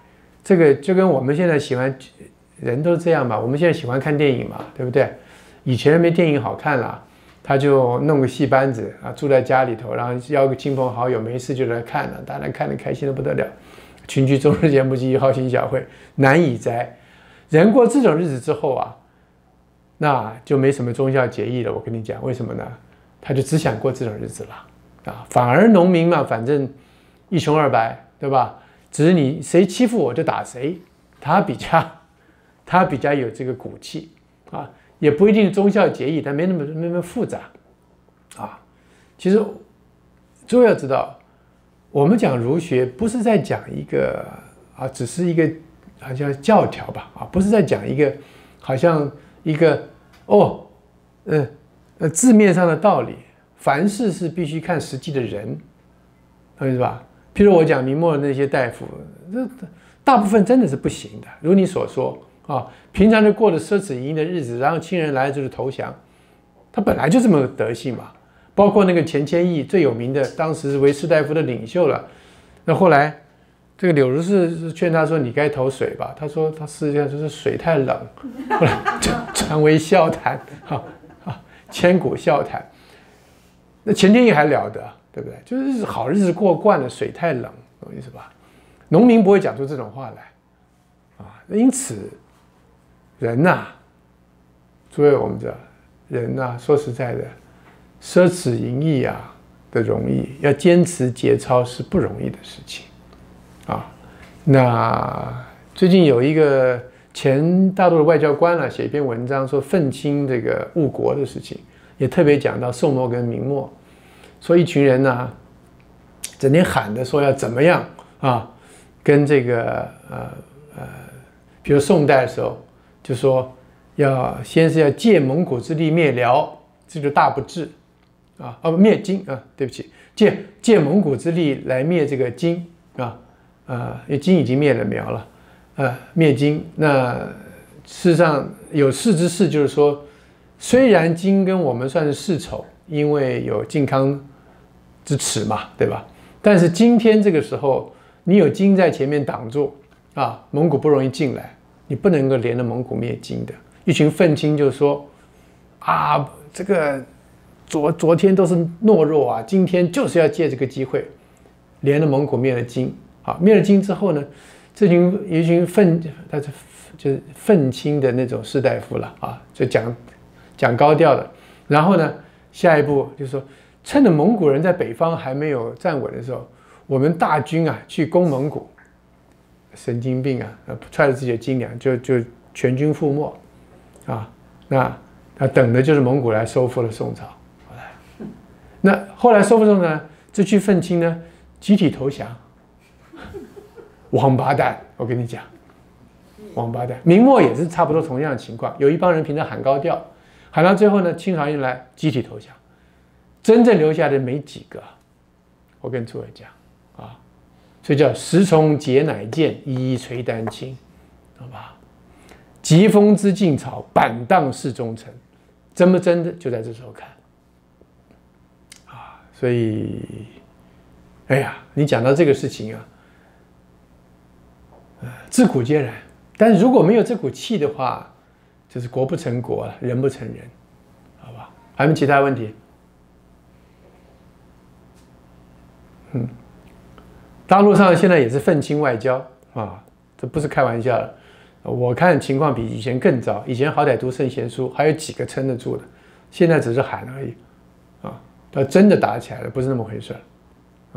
这个就跟我们现在喜欢，人都这样嘛。我们现在喜欢看电影嘛，对不对？以前没电影好看了，他就弄个戏班子啊，住在家里头，然后邀个亲朋好友，没事就来看了，大家看得开心的不得了。群居终日节目机，好行小会，难以哉。人过这种日子之后啊，那就没什么忠孝节义了。我跟你讲，为什么呢？他就只想过这种日子了啊。反而农民嘛，反正一穷二白，对吧？只是你谁欺负我就打谁，他比较他比较有这个骨气啊，也不一定忠孝节义，但没那么没那么复杂啊。其实诸位要知道，我们讲儒学不是在讲一个啊，只是一个好像教条吧啊，不是在讲一个好像一个哦，呃呃字面上的道理。凡事是必须看实际的人，懂意思吧？譬如我讲明末的那些大夫，这大部分真的是不行的，如你所说啊，平常就过着奢侈淫逸的日子，然后亲人来了就是投降，他本来就这么个德性嘛。包括那个钱谦益最有名的，当时是为士大夫的领袖了。那后来这个柳如是劝他说：“你该投水吧。”他说：“他实际上就是水太冷。”后来传为笑谈，哈啊，千古笑谈。那钱谦益还了得，对不对？就是好日子过惯了，水太冷，懂意思吧？农民不会讲出这种话来啊。因此，人呐、啊，诸位我们知道，人呐、啊，说实在的。奢侈淫逸啊的容易，要坚持节操是不容易的事情啊。那最近有一个前大陆的外交官啊，写一篇文章说愤青这个误国的事情，也特别讲到宋末跟明末，说一群人呢、啊，整天喊的说要怎么样啊，跟这个呃呃，比如宋代的时候，就说要先是要借蒙古之力灭辽，这就大不智。啊，哦，灭金啊，对不起，借借蒙古之力来灭这个金啊，呃，因为金已经灭了苗了，呃，灭金。那事实上有事之事，就是说，虽然金跟我们算是世仇，因为有靖康之耻嘛，对吧？但是今天这个时候，你有金在前面挡住啊，蒙古不容易进来，你不能够连着蒙古灭金的。一群愤青就说啊，这个。昨昨天都是懦弱啊，今天就是要借这个机会，连了蒙古灭了金啊，灭了金之后呢，这群一群愤，他是就是愤青的那种士大夫了啊，就讲讲高调的。然后呢，下一步就是说，趁着蒙古人在北方还没有站稳的时候，我们大军啊去攻蒙古，神经病啊，揣着自己的斤两就就全军覆没啊，那他等的就是蒙古来收复了宋朝。那后来收复之后呢，这群愤青呢集体投降，王八蛋！我跟你讲，王八蛋。明末也是差不多同样的情况，有一帮人凭着喊高调，喊到最后呢，清朝一来集体投降，真正留下的没几个。我跟诸位讲啊，所以叫时从节乃见，一一垂丹青，好吧？疾风知劲草，板荡是忠臣，真不真的就在这时候看。所以，哎呀，你讲到这个事情啊，呃，自古皆然。但是如果没有这股气的话，就是国不成国了，人不成人，好吧？还有没有其他问题？嗯，大陆上现在也是愤青外交啊，这不是开玩笑的。我看情况比以前更糟，以前好歹读圣贤书，还有几个撑得住的，现在只是喊而已，啊。要真的打起来了，不是那么回事啊！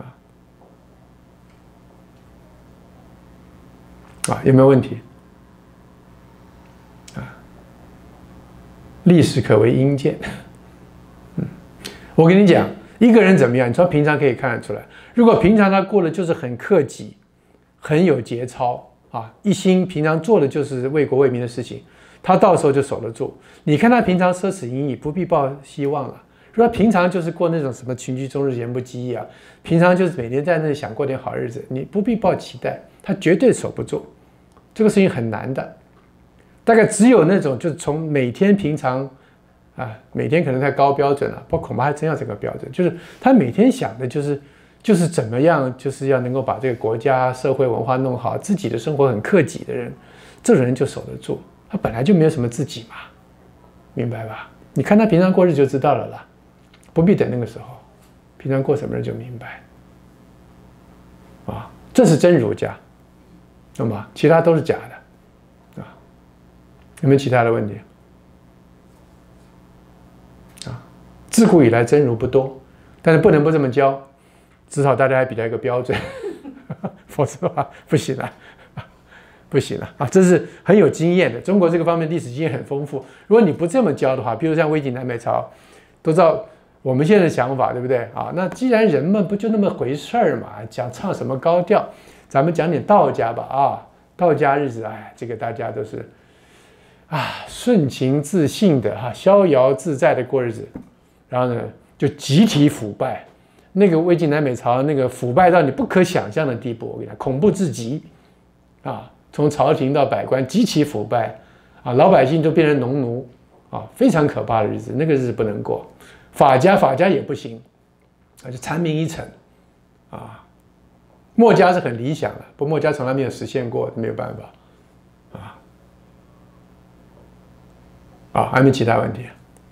啊，有没有问题？啊，历史可谓殷鉴。嗯，我跟你讲，一个人怎么样，你从平常可以看得出来。如果平常他过的就是很克己，很有节操啊，一心平常做的就是为国为民的事情，他到时候就守得住。你看他平常奢侈淫逸，不必抱希望了。说平常就是过那种什么群居终日言不及义啊，平常就是每天在那里想过点好日子，你不必抱期待，他绝对守不住，这个事情很难的。大概只有那种就是从每天平常啊，每天可能太高标准了，不恐怕还真要这个标准，就是他每天想的就是就是怎么样，就是要能够把这个国家社会文化弄好，自己的生活很克己的人，这种人就守得住。他本来就没有什么自己嘛，明白吧？你看他平常过日子就知道了啦，不必等那个时候，平常过什么日就明白。啊，这是真儒家，懂吗？其他都是假的，啊，有没有其他的问题？啊，自古以来真儒不多，但是不能不这么教。至少大家还比较一个标准，否则的话不行了，不行了啊！这是很有经验的。中国这个方面历史经验很丰富。如果你不这么教的话，比如像魏晋南北朝，都知道我们现在的想法，对不对啊？那既然人们不就那么回事儿嘛，讲唱什么高调，咱们讲点道家吧啊！道家日子，哎，这个大家都是啊顺情自信的哈、啊，逍遥自在的过日子，然后呢就集体腐败。那个魏晋南北朝那个腐败到你不可想象的地步，我跟你讲，恐怖至极啊！从朝廷到百官极其腐败啊，老百姓都变成农奴啊，非常可怕的日子。那个日子不能过，法家法家也不行啊，就残民一层啊。墨家是很理想的，不过墨家从来没有实现过，没有办法啊。啊，还有没有其他问题？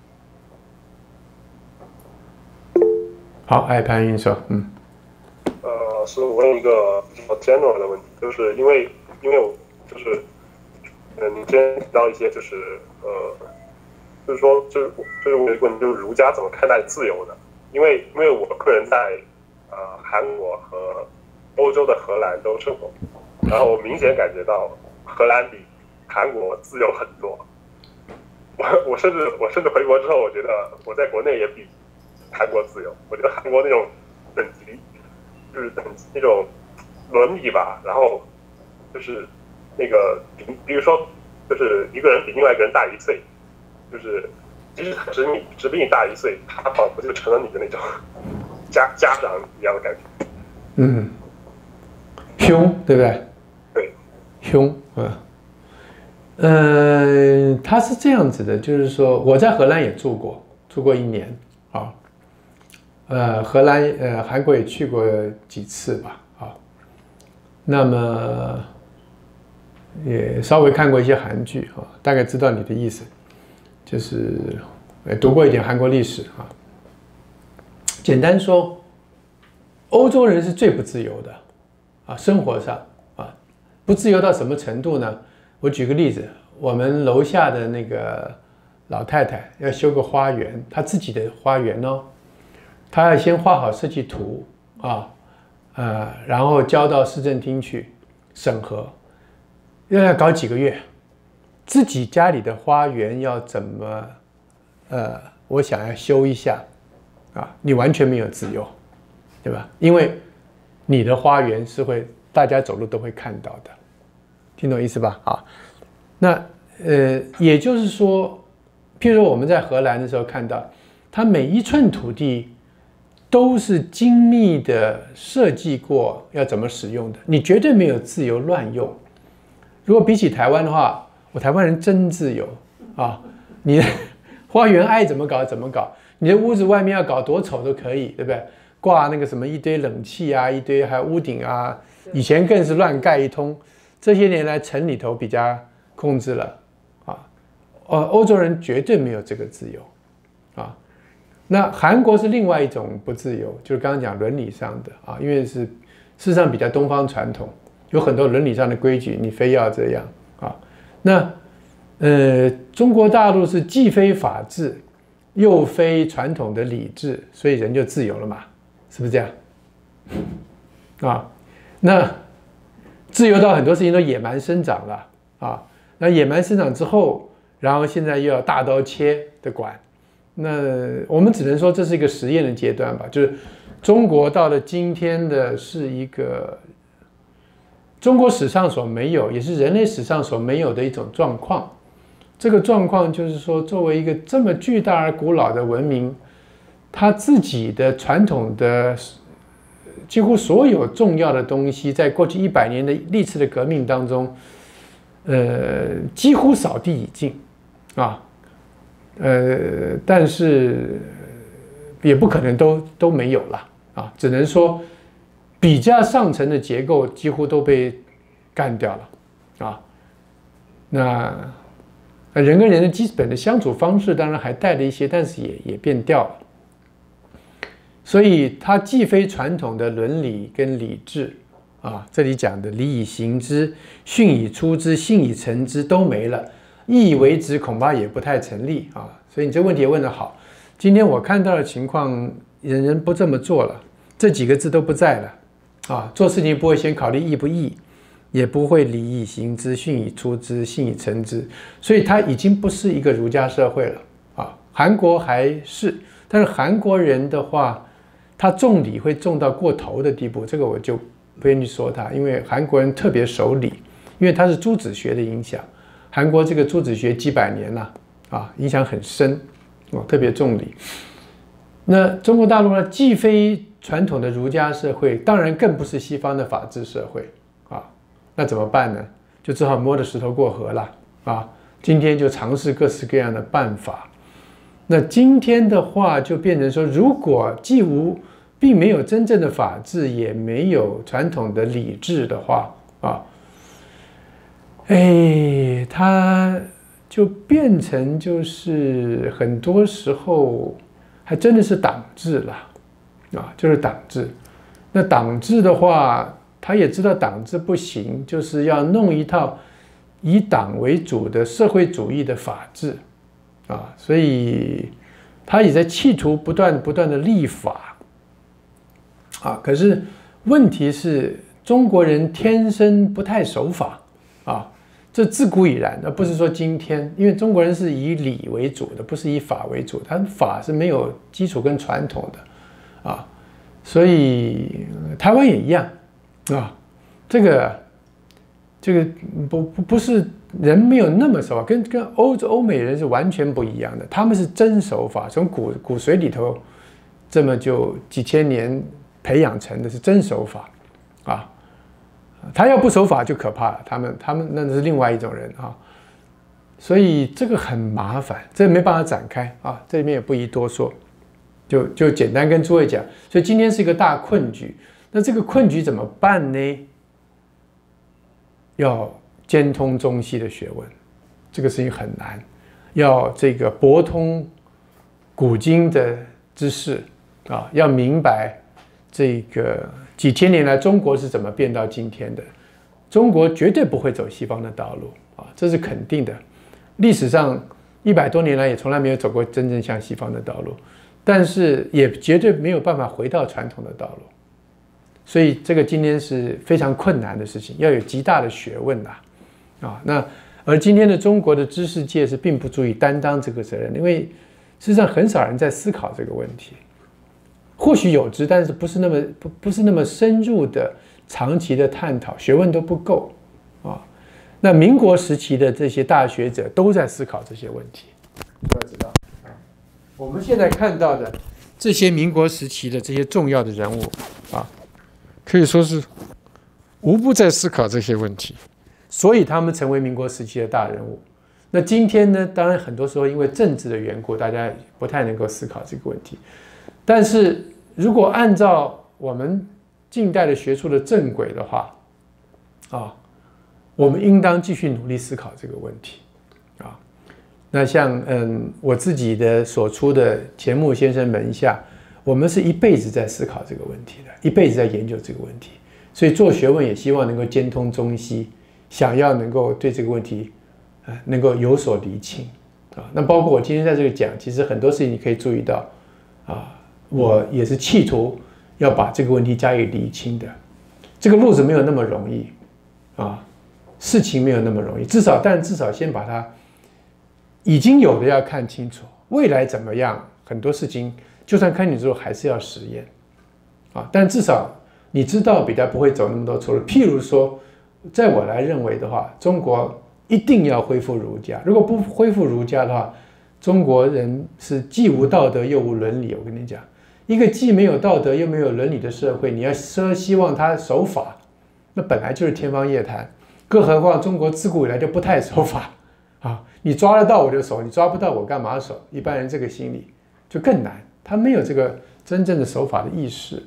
好，哎，潘云说，嗯， 呃，是我问一个比较 general 的问题，就是因为因为我就是，呃，你之前提到一些就是呃，就是说就是就是我有一个问题，就是儒家怎么看待自由的？因为因为我个人在呃韩国和欧洲的荷兰都生活，然后我明显感觉到荷兰比韩国自由很多。我我甚至我甚至回国之后，我觉得我在国内也比韩国自由。我觉得韩国那种等级，就是等级那种伦理吧，然后就是那个比比如说，就是一个人比另外一个人大一岁，就是即使他只你只比你大一岁，他仿佛就成了你的那种家家长一样的感觉。 嗯，凶，对不对？ 对， 凶，嗯。呃，他是这样子的，就是说我在荷兰也住过，住过一年啊，呃，荷兰呃韩国也去过几次吧，啊，那么也稍微看过一些韩剧啊，大概知道你的意思，就是也读过一点韩国历史啊。简单说，欧洲人是最不自由的啊，生活上啊，不自由到什么程度呢？我举个例子，我们楼下的那个老太太要修个花园，她自己的花园哦，她要先画好设计图啊，呃，然后交到市政厅去审核，要要搞几个月。自己家里的花园要怎么，呃，我想要修一下啊，你完全没有自由，对吧？因为你的花园是会大家走路都会看到的。听懂意思吧？啊，那呃，也就是说，譬如说我们在荷兰的时候看到，它每一寸土地都是精密的设计过要怎么使用的，你绝对没有自由乱用。如果比起台湾的话，我台湾人真自由啊！你的花园爱怎么搞怎么搞，你的屋子外面要搞多丑都可以，对不对？挂那个什么一堆冷气啊，一堆还有屋顶啊，以前更是乱盖一通。这些年来，城里头比较控制了，啊，呃，欧洲人绝对没有这个自由，啊，那韩国是另外一种不自由，就是刚刚讲伦理上的啊，因为是事实上比较东方传统，有很多伦理上的规矩，你非要这样啊。那呃，中国大陆是既非法治，又非传统的礼制，所以人就自由了嘛，是不是这样？啊，那。自由到很多事情都野蛮生长了啊，那野蛮生长之后，然后现在又要大刀切的管，那我们只能说这是一个实验的阶段吧。就是中国到了今天的是一个中国史上所没有，也是人类史上所没有的一种状况。这个状况就是说，作为一个这么巨大而古老的文明，它自己的传统的。几乎所有重要的东西，在过去一百年的历次的革命当中，呃，几乎扫地已尽，啊，呃，但是也不可能都都没有了啊，只能说比较上层的结构几乎都被干掉了啊。那人跟人的基本的相处方式当然还带了一些，但是也也变掉了。所以它既非传统的伦理跟理智啊，这里讲的理以行之、训以出之、信以成之都没了，义以为之恐怕也不太成立啊。所以你这个问题也问得好。今天我看到的情况，人人不这么做了，这几个字都不在了啊。做事情不会先考虑义不义，也不会理以行之、训以出之、信以成之，所以它已经不是一个儒家社会了啊。韩国还是，但是韩国人的话，他重礼会重到过头的地步，这个我就不愿意说他，因为韩国人特别守礼，因为他是朱子学的影响。韩国这个朱子学几百年了啊，影响很深哦，特别重礼。那中国大陆呢，既非传统的儒家社会，当然更不是西方的法治社会啊。那怎么办呢？就只好摸着石头过河了啊。今天就尝试各式各样的办法。那今天的话就变成说，如果既无并没有真正的法治，也没有传统的理智的话啊，哎，它就变成就是很多时候还真的是党治了啊，就是党治。那党治的话，他也知道党治不行，就是要弄一套以党为主的社会主义的法治。啊，所以他也在企图不断不断的立法，啊，可是问题是中国人天生不太守法，啊，这自古以来，而不是说今天，因为中国人是以礼为主的，不是以法为主，他法是没有基础跟传统的，啊，所以台湾也一样，啊，这个这个不不不是。人没有那么守法，跟跟欧欧美人是完全不一样的。他们是真守法，从骨骨髓里头，这么就几千年培养成的是真守法，啊，他要不守法就可怕了。他们他们那是另外一种人啊，所以这个很麻烦，这没办法展开啊，这里面也不宜多说，就就简单跟诸位讲。所以今天是一个大困局，那这个困局怎么办呢？要兼通中西的学问，这个事情很难，要这个博通古今的知识啊，要明白这个几千年来中国是怎么变到今天的。中国绝对不会走西方的道路啊，这是肯定的。历史上一百多年来也从来没有走过真正向西方的道路，但是也绝对没有办法回到传统的道路。所以这个今天是非常困难的事情，要有极大的学问呐。啊，那而今天的中国的知识界是并不足以担当这个责任，因为事实上很少人在思考这个问题，或许有之，但是不是那么不不是那么深入的、长期的探讨，学问都不够啊。那民国时期的这些大学者都在思考这些问题，要知道啊，我们现在看到的这些民国时期的这些重要的人物啊，可以说是无不在思考这些问题。所以他们成为民国时期的大人物。那今天呢？当然很多时候因为政治的缘故，大家不太能够思考这个问题。但是如果按照我们近代的学术的正轨的话，啊，我们应当继续努力思考这个问题。啊，那像嗯我自己的所出的钱穆先生门下，我们是一辈子在思考这个问题的，一辈子在研究这个问题。所以做学问也希望能够兼通中西。想要能够对这个问题，呃，能够有所厘清啊。那包括我今天在这里讲，其实很多事情你可以注意到，啊，我也是企图要把这个问题加以厘清的。这个路子没有那么容易啊，事情没有那么容易。至少，但至少先把它已经有的要看清楚，未来怎么样，很多事情就算看清楚还是要实验啊。但至少你知道比较不会走那么多错路。譬如说。在我来认为的话，中国一定要恢复儒家。如果不恢复儒家的话，中国人是既无道德又无伦理。我跟你讲，一个既没有道德又没有伦理的社会，你要说希望他守法，那本来就是天方夜谭。更何况中国自古以来就不太守法啊，你抓得到我就守，你抓不到我干嘛守？一般人这个心理就更难，他没有这个真正的守法的意识。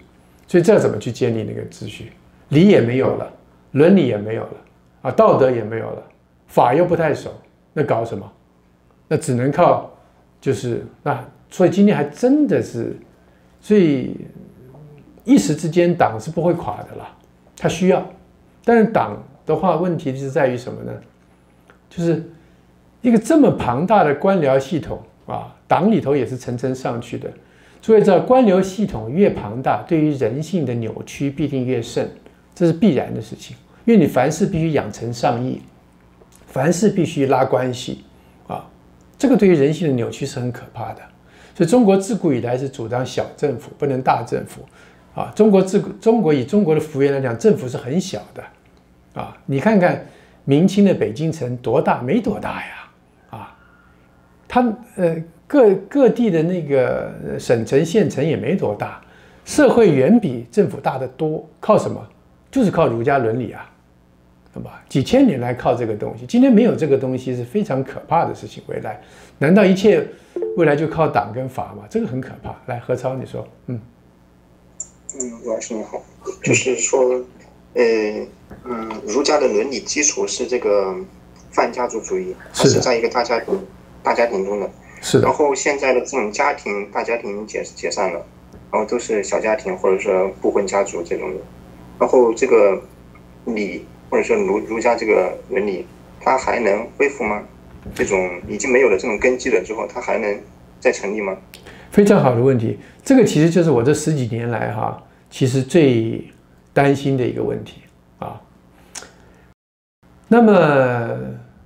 所以这怎么去建立那个秩序？理也没有了，伦理也没有了，啊，道德也没有了，法又不太守，那搞什么？那只能靠，就是那，所以今天还真的是，所以一时之间党是不会垮的啦，它需要，但是党的话，问题是在于什么呢？就是一个这么庞大的官僚系统啊，党里头也是层层上去的。诸位知道，官僚系统越庞大，对于人性的扭曲必定越甚，这是必然的事情。因为你凡事必须养成上意，凡事必须拉关系啊，这个对于人性的扭曲是很可怕的。所以中国自古以来是主张小政府，不能大政府啊。中国自中国以中国的幅员来讲，政府是很小的啊。你看看明清的北京城多大？没多大呀啊，它呃。各各地的那个省城、县城也没多大，社会远比政府大得多。靠什么？就是靠儒家伦理啊，对吧？几千年来靠这个东西，今天没有这个东西是非常可怕的事情。未来，难道一切未来就靠党跟法吗？这个很可怕。来，何超，你说，嗯， 嗯，老师你好，就是说，呃，嗯，儒家的伦理基础是这个泛家族主义，它是在一个大家庭、大家庭中的。 是的， 然后现在的这种家庭，大家庭解解散了，然后都是小家庭或者说不婚家族这种的，然后这个礼或者说儒儒家这个伦理，它还能恢复吗？这种已经没有了这种根基了之后，它还能再成立吗？ 非常好的问题，这个其实就是我这十几年来哈，其实最担心的一个问题啊。那么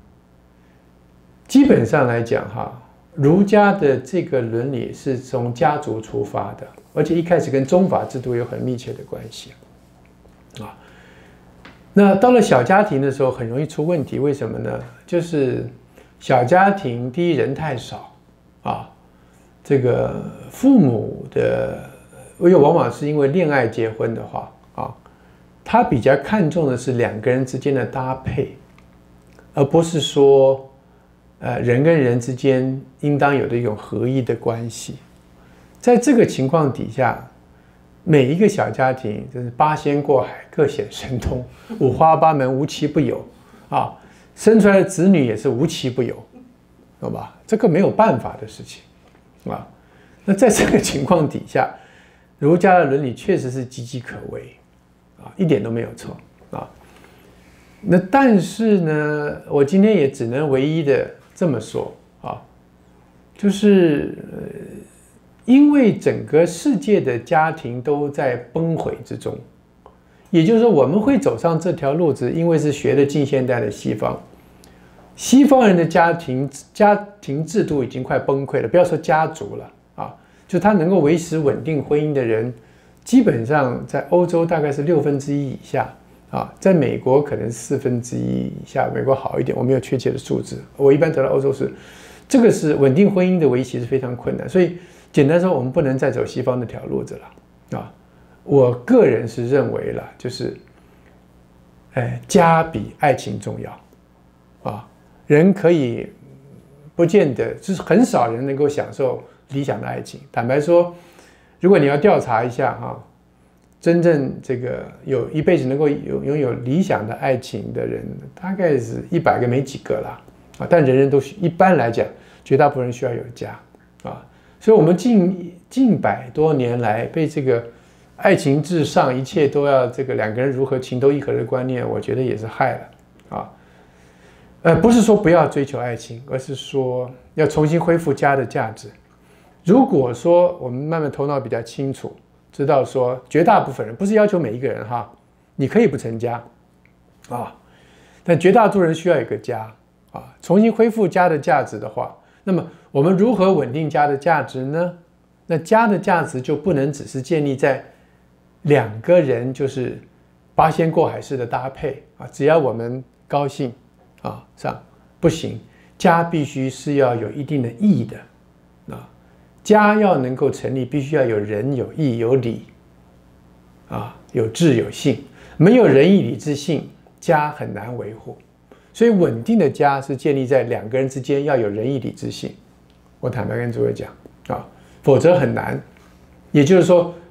基本上来讲哈。儒家的这个伦理是从家族出发的，而且一开始跟宗法制度有很密切的关系啊。那到了小家庭的时候，很容易出问题，为什么呢？就是小家庭第一人太少啊，这个父母的，因为往往是因为恋爱结婚的话啊，他比较看重的是两个人之间的搭配，而不是说。呃，人跟人之间应当有的一种合一的关系，在这个情况底下，每一个小家庭就是八仙过海，各显神通，五花八门，无奇不有啊！生出来的子女也是无奇不有，懂吧？这个没有办法的事情啊。那在这个情况底下，儒家的伦理确实是岌岌可危啊，一点都没有错啊。那但是呢，我今天也只能唯一的。这么说啊，就是呃，因为整个世界的家庭都在崩毁之中，也就是说，我们会走上这条路子，因为是学的近现代的西方，西方人的家庭家庭制度已经快崩溃了，不要说家族了啊，就他能够维持稳定婚姻的人，基本上在欧洲大概是六分之一以下。啊，在美国可能四分之一以下，美国好一点，我没有确切的数字。我一般得到欧洲是，这个是稳定婚姻的维系是非常困难，所以简单说，我们不能再走西方那条路子了啊。我个人是认为了，就是，哎，家比爱情重要啊。人可以不见得，就是很少人能够享受理想的爱情。坦白说，如果你要调查一下哈。真正这个有一辈子能够有拥有理想的爱情的人，大概是一百个没几个啦，啊！但人人都需，一般来讲，绝大部分人需要有家，啊！所以，我们近近百多年来被这个爱情至上，一切都要这个两个人如何情投意合的观念，我觉得也是害了，啊！呃，不是说不要追求爱情，而是说要重新恢复家的价值。如果说我们慢慢头脑比较清楚。知道说，绝大部分人不是要求每一个人哈，你可以不成家，啊，但绝大多数人需要一个家啊。重新恢复家的价值的话，那么我们如何稳定家的价值呢？那家的价值就不能只是建立在两个人就是八仙过海式的搭配啊，只要我们高兴啊上不行，家必须是要有一定的义的啊。家要能够成立，必须要有仁、有义、有礼，啊，有智、有信。没有仁义礼智信，家很难维护。所以，稳定的家是建立在两个人之间要有仁义礼智信。我坦白跟诸位讲啊，否则很难。也就是说，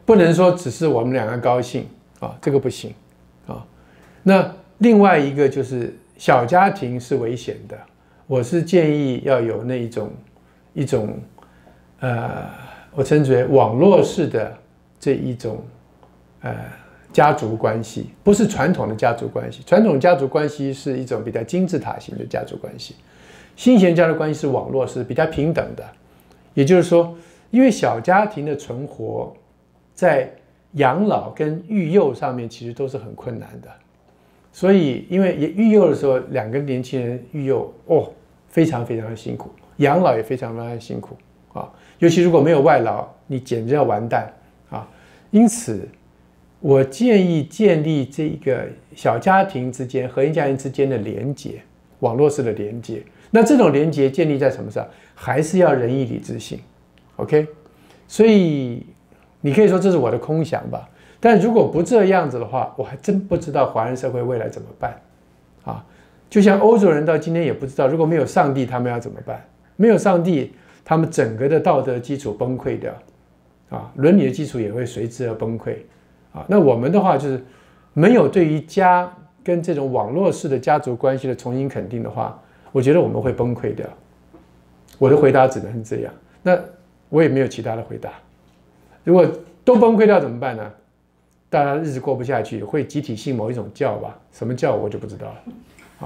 不能说只是我们两个高兴啊，这个不行啊。那另外一个就是小家庭是危险的，我是建议要有那一种一种呃，我称之为网络式的这一种呃家族关系，不是传统的家族关系。传统家族关系是一种比较金字塔型的家族关系，新型家族关系是网络式，比较平等的。也就是说，因为小家庭的存活，在养老跟育幼上面其实都是很困难的。所以，因为育幼的时候，两个年轻人育幼哦，非常非常的辛苦，养老也非常非常的辛苦啊。尤其如果没有外劳，你简直要完蛋啊。因此，我建议建立这个小家庭之间、核心家庭之间的连结，网络式的连结。那这种连结建立在什么上？还是要仁义礼智信 ，OK？ 所以你可以说这是我的空想吧。但如果不这样子的话，我还真不知道华人社会未来怎么办啊！就像欧洲人到今天也不知道，如果没有上帝，他们要怎么办？没有上帝，他们整个的道德基础崩溃掉，啊，伦理的基础也会随之而崩溃，啊，那我们的话就是没有对于家跟这种网络式的家族关系的重新肯定的话，我觉得我们会崩溃掉。我的回答只能是这样，那我也没有其他的回答。如果都崩溃掉怎么办呢？大家日子过不下去，会集体信某一种教吧？什么教我就不知道了，啊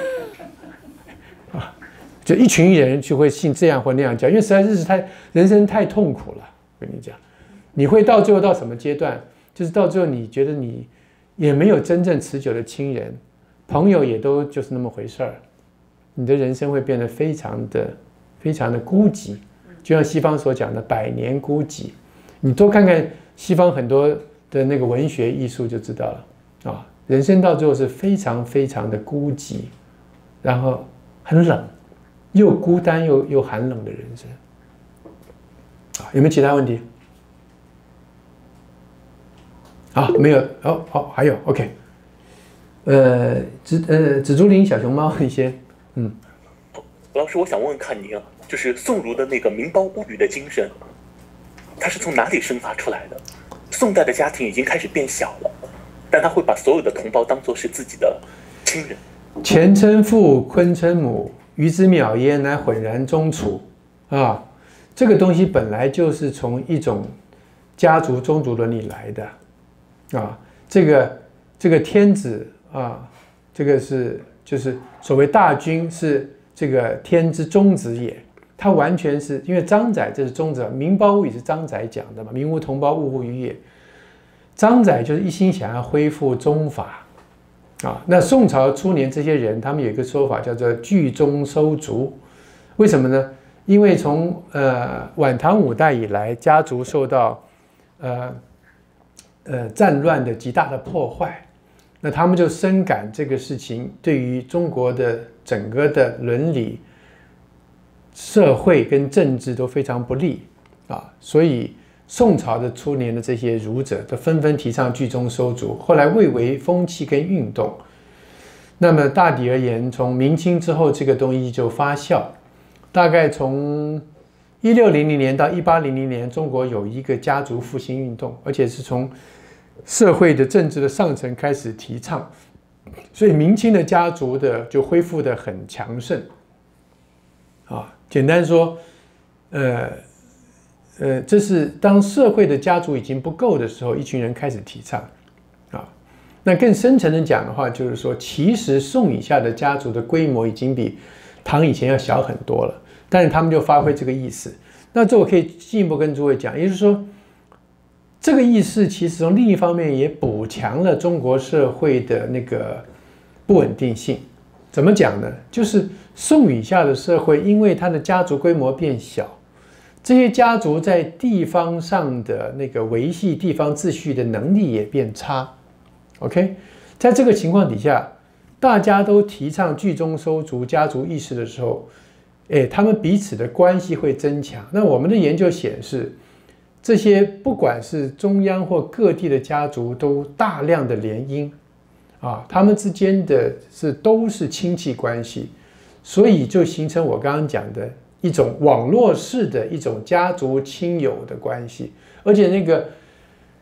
啊，就一群人就会信这样或那样教，因为实在日子太人生太痛苦了。我跟你讲，你会到最后到什么阶段？就是到最后你觉得你也没有真正持久的亲人，朋友也都就是那么回事儿，你的人生会变得非常的非常的孤寂，就像西方所讲的百年孤寂。你多看看西方很多的那个文学艺术就知道了啊，人生到最后是非常非常的孤寂，然后很冷，又孤单又又寒冷的人生。啊，有没有其他问题？啊，没有哦哦，还有 OK， 呃，紫呃紫竹林小熊猫一些，嗯， 老师，我想问问看您啊，就是宋儒的那个民胞物语的精神，它是从哪里生发出来的？宋代的家庭已经开始变小了，但他会把所有的同胞当作是自己的亲人。 前称父，坤称母，余之渺焉，乃浑然中处。啊，这个东西本来就是从一种家族宗族伦理来的。啊，这个这个天子啊，这个是就是所谓大君是这个天之宗子也。他完全是因为张载，这是宗子，民胞物语是张载讲的嘛，民无同胞，物乎于也。张载就是一心想要恢复宗法啊。那宋朝初年这些人，他们有一个说法叫做聚宗收族，为什么呢？因为从呃晚唐五代以来，家族受到呃呃战乱的极大的破坏，那他们就深感这个事情对于中国的整个的伦理、社会跟政治都非常不利啊，所以宋朝的初年的这些儒者都纷纷提倡聚宗收族，后来蔚为风气跟运动。那么大体而言，从明清之后，这个东西就发酵。大概从一六零零年到一八零零年，中国有一个家族复兴运动，而且是从社会的政治的上层开始提倡，所以明清的家族的就恢复得很强盛。啊，简单说，呃，呃，这是当社会的家族已经不够的时候，一群人开始提倡，啊，那更深层的讲的话，就是说，其实宋以下的家族的规模已经比唐以前要小很多了，但是他们就发挥这个意思。那这我可以进一步跟诸位讲，也就是说，这个意思其实从另一方面也补强了中国社会的那个不稳定性。怎么讲呢？就是宋以下的社会，因为它的家族规模变小，这些家族在地方上的那个维系地方秩序的能力也变差。OK， 在这个情况底下，大家都提倡聚宗收族家族意识的时候，哎，他们彼此的关系会增强。那我们的研究显示，这些不管是中央或各地的家族，都大量的联姻。啊，他们之间的是都是亲戚关系，所以就形成我刚刚讲的一种网络式的一种家族亲友的关系，而且那个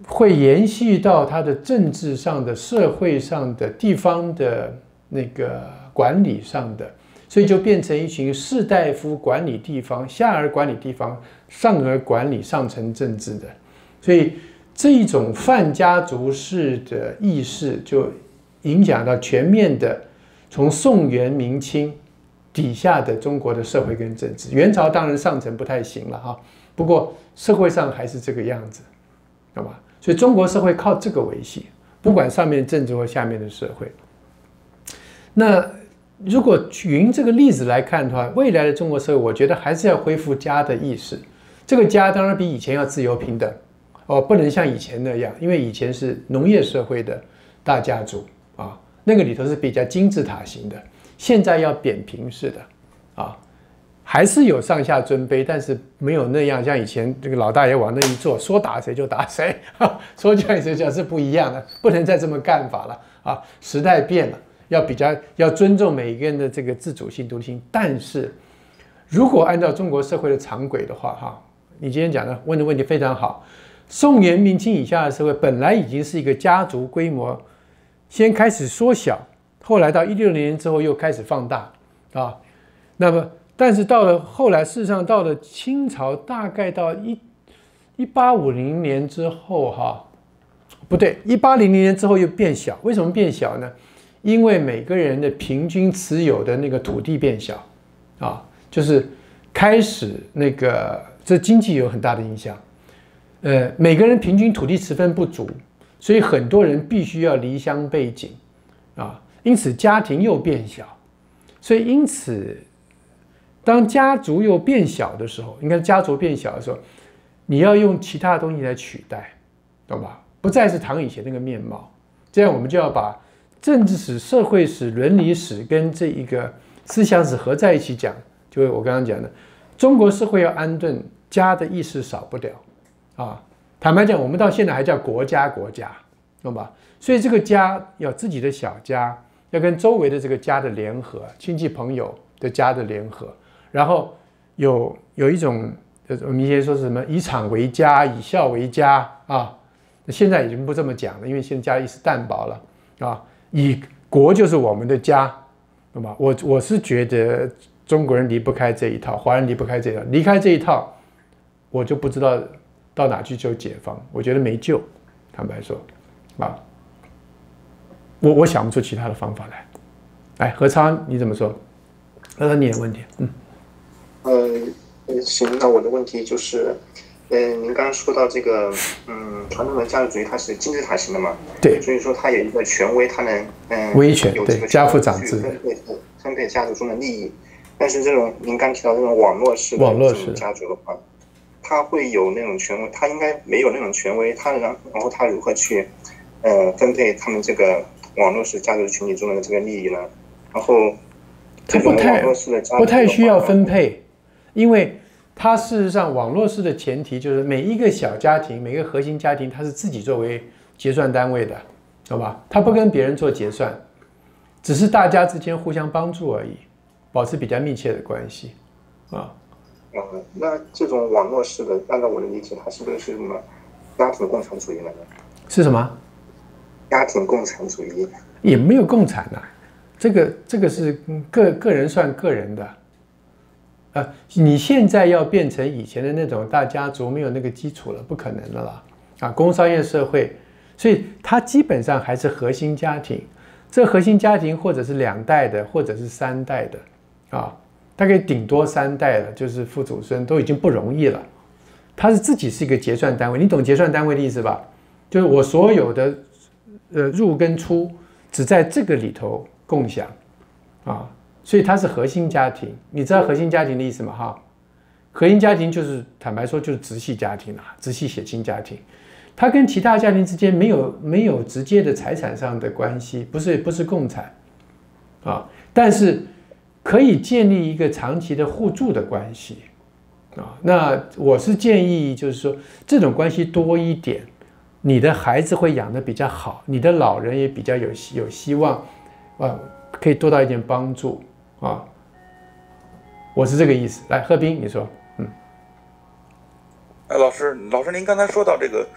会延续到它的政治上的、社会上的、地方的那个管理上的，所以就变成一群士大夫管理地方，下而管理地方，上而管理上层政治的。所以这一种泛家族式的意识就影响到全面的从宋元明清底下的中国的社会跟政治。元朝当然上层不太行了哈，不过社会上还是这个样子，好吧？所以中国社会靠这个维系，不管上面的政治或下面的社会。那如果循这个例子来看的话，未来的中国社会，我觉得还是要恢复家的意识。这个家当然比以前要自由平等哦，不能像以前那样，因为以前是农业社会的大家族啊，那个里头是比较金字塔型的。现在要扁平式的啊，还是有上下尊卑，但是没有那样像以前这个老大爷往那一坐，说打谁就打谁，说讲谁讲是不一样的，不能再这么干法了啊！时代变了，要比较要尊重每一个人的这个自主性、独立性。但是如果按照中国社会的常轨的话，哈，你今天讲的问的问题非常好。宋元明清以下的社会本来已经是一个家族规模，先开始缩小，后来到一六零年之后又开始放大啊。那么，但是到了后来，事实上到了清朝，大概到一一八五零年之后，哈，不对，一八零零年之后又变小。为什么变小呢？因为每个人的平均持有的那个土地变小啊，就是开始那个这经济有很大的影响。呃，每个人平均土地持分不足，所以很多人必须要离乡背井啊，因此家庭又变小，所以因此，当家族又变小的时候，应该家族变小的时候，你要用其他的东西来取代，懂吧？不再是唐以前那个面貌，这样我们就要把政治史、社会史、伦理史跟这一个思想史合在一起讲，就是我刚刚讲的，中国社会要安顿，家的意识少不了。啊，坦白讲，我们到现在还叫国家国家，懂吧？所以这个家要自己的小家，要跟周围的这个家的联合，亲戚朋友的家的联合，然后有有一种，我们以前说是什么以厂为家，以孝为家啊，现在已经不这么讲了，因为现在家意识淡薄了啊，以国就是我们的家，懂吧？我我是觉得中国人离不开这一套，华人离不开这一套，离开这一套，我就不知道到哪去求解放，我觉得没救，坦白说，啊，我我想不出其他的方法来。哎，何超你怎么说？何超你有问题？嗯， 呃，行，那我的问题就是，呃，您刚刚说到这个，嗯，传统的家族主义它是金字塔型的嘛？ 对， 所以说它有一个权威，它能嗯威权， 有这个对，家父长制， 分配分配家族中的利益。但是这种您刚提到这种网络式的网络式家族的话，他会有那种权威，他应该没有那种权威，他然然后他如何去呃分配他们这个网络式家族群体中的这个利益呢？然后他不太不太需要分配，因为它事实上网络式的前提就是每一个小家庭、每个核心家庭，它是自己作为结算单位的，懂吧？他不跟别人做结算，只是大家之间互相帮助而已，保持比较密切的关系啊。 嗯，那这种网络式的，按照我的理解，它是不是是什么家庭共产主义了呢？ 是什么？ 家庭共产主义也没有共产啊，这个这个是个个人算个人的。呃，你现在要变成以前的那种大家族，没有那个基础了，不可能的啦。啊，工商业社会，所以它基本上还是核心家庭。这核心家庭或者是两代的，或者是三代的，啊。大概顶多三代了，就是父祖孙都已经不容易了。他是自己是一个结算单位，你懂结算单位的意思吧？就是我所有的呃入跟出只在这个里头共享啊，所以它是核心家庭。你知道核心家庭的意思吗？哈，核心家庭就是坦白说就是直系家庭啊，直系血亲家庭，它跟其他家庭之间没有没有直接的财产上的关系，不是不是共产啊，但是可以建立一个长期的互助的关系啊。那我是建议，就是说这种关系多一点，你的孩子会养得比较好，你的老人也比较有有希望，啊，可以多到一点帮助啊。我是这个意思。来，贺斌，你说，嗯， 哎，老师，老师，您刚才说到这个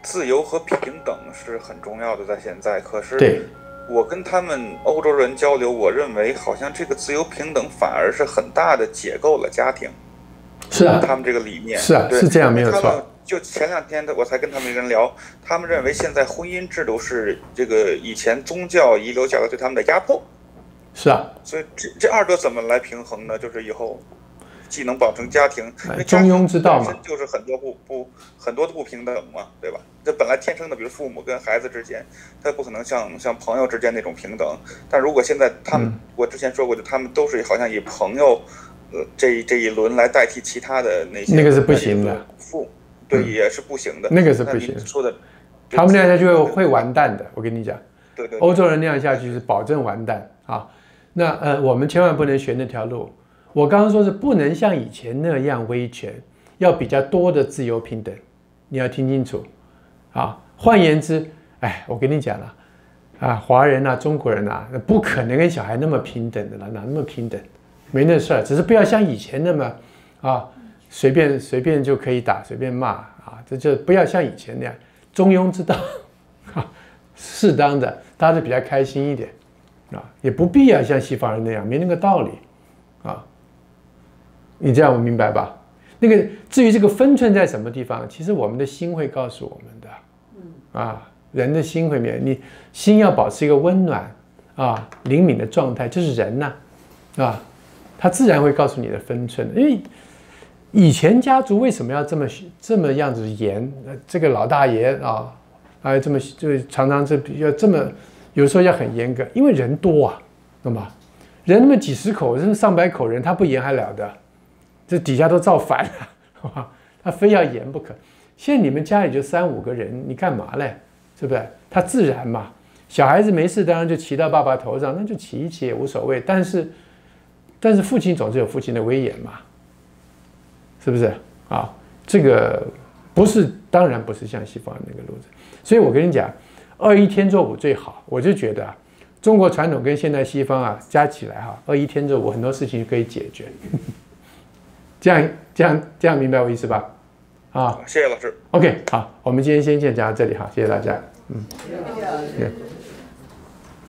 自由和平等是很重要的，在现在。可是， 对， 我跟他们欧洲人交流，我认为好像这个自由平等反而是很大的解构了家庭。 是啊， 他们这个理念是啊，是这样没有错。 就前两天我才跟他们人聊，他们认为现在婚姻制度是这个以前宗教遗留下来对他们的压迫。 是啊， 所以这这二者怎么来平衡呢？就是以后既能保证家庭， 中庸之道嘛， 本身就是很多不不很多的不平等嘛，对吧？这本来天生的，比如父母跟孩子之间，他不可能像像朋友之间那种平等。但如果现在他们，嗯、我之前说过，就他们都是好像以朋友，呃，这这一轮来代替其他的那些， 那个是不行的。 父对、嗯、也是不行的， 那个是不行说的。 他们那样下去会完蛋的，我跟你讲。 对 对, 对。 欧洲人那样下去是保证完蛋啊！那呃，我们千万不能选那条路。我刚刚说是不能像以前那样威权，要比较多的自由平等，你要听清楚啊。换言之，哎，我跟你讲了啊，华人啊，中国人啊，不可能跟小孩那么平等的了，哪那么平等？没那事儿，只是不要像以前那么啊，随便随便就可以打，随便骂啊，这就不要像以前那样，中庸之道啊，适当的，大家就比较开心一点啊，也不必要像西方人那样，没那个道理啊。你这样我明白吧？那个至于这个分寸在什么地方，其实我们的心会告诉我们的。啊，人的心会面，你心要保持一个温暖啊、灵敏的状态，这是人呐、啊，啊，他自然会告诉你的分寸。因为以前家族为什么要这么这么样子严？这个老大爷啊，啊这么就常常这要这么，有时候要很严格，因为人多啊，懂吗？人那么几十口，甚至上百口人，他不严还了得？这底下都造反了，好吧？他非要严不可。现在你们家里就三五个人，你干嘛嘞？是不是？他自然嘛。小孩子没事当然就骑到爸爸头上，那就骑一骑也无所谓。但是，但是父亲总是有父亲的威严嘛，是不是啊？这个不是，当然不是像西方那个路子。所以我跟你讲，二一天作五最好。我就觉得啊，中国传统跟现代西方啊加起来哈，二一天作五很多事情可以解决。这样这样这样明白我意思吧？啊， 谢谢老师。 OK， 好，我们今天先讲到这里哈，谢谢大家。嗯，谢谢。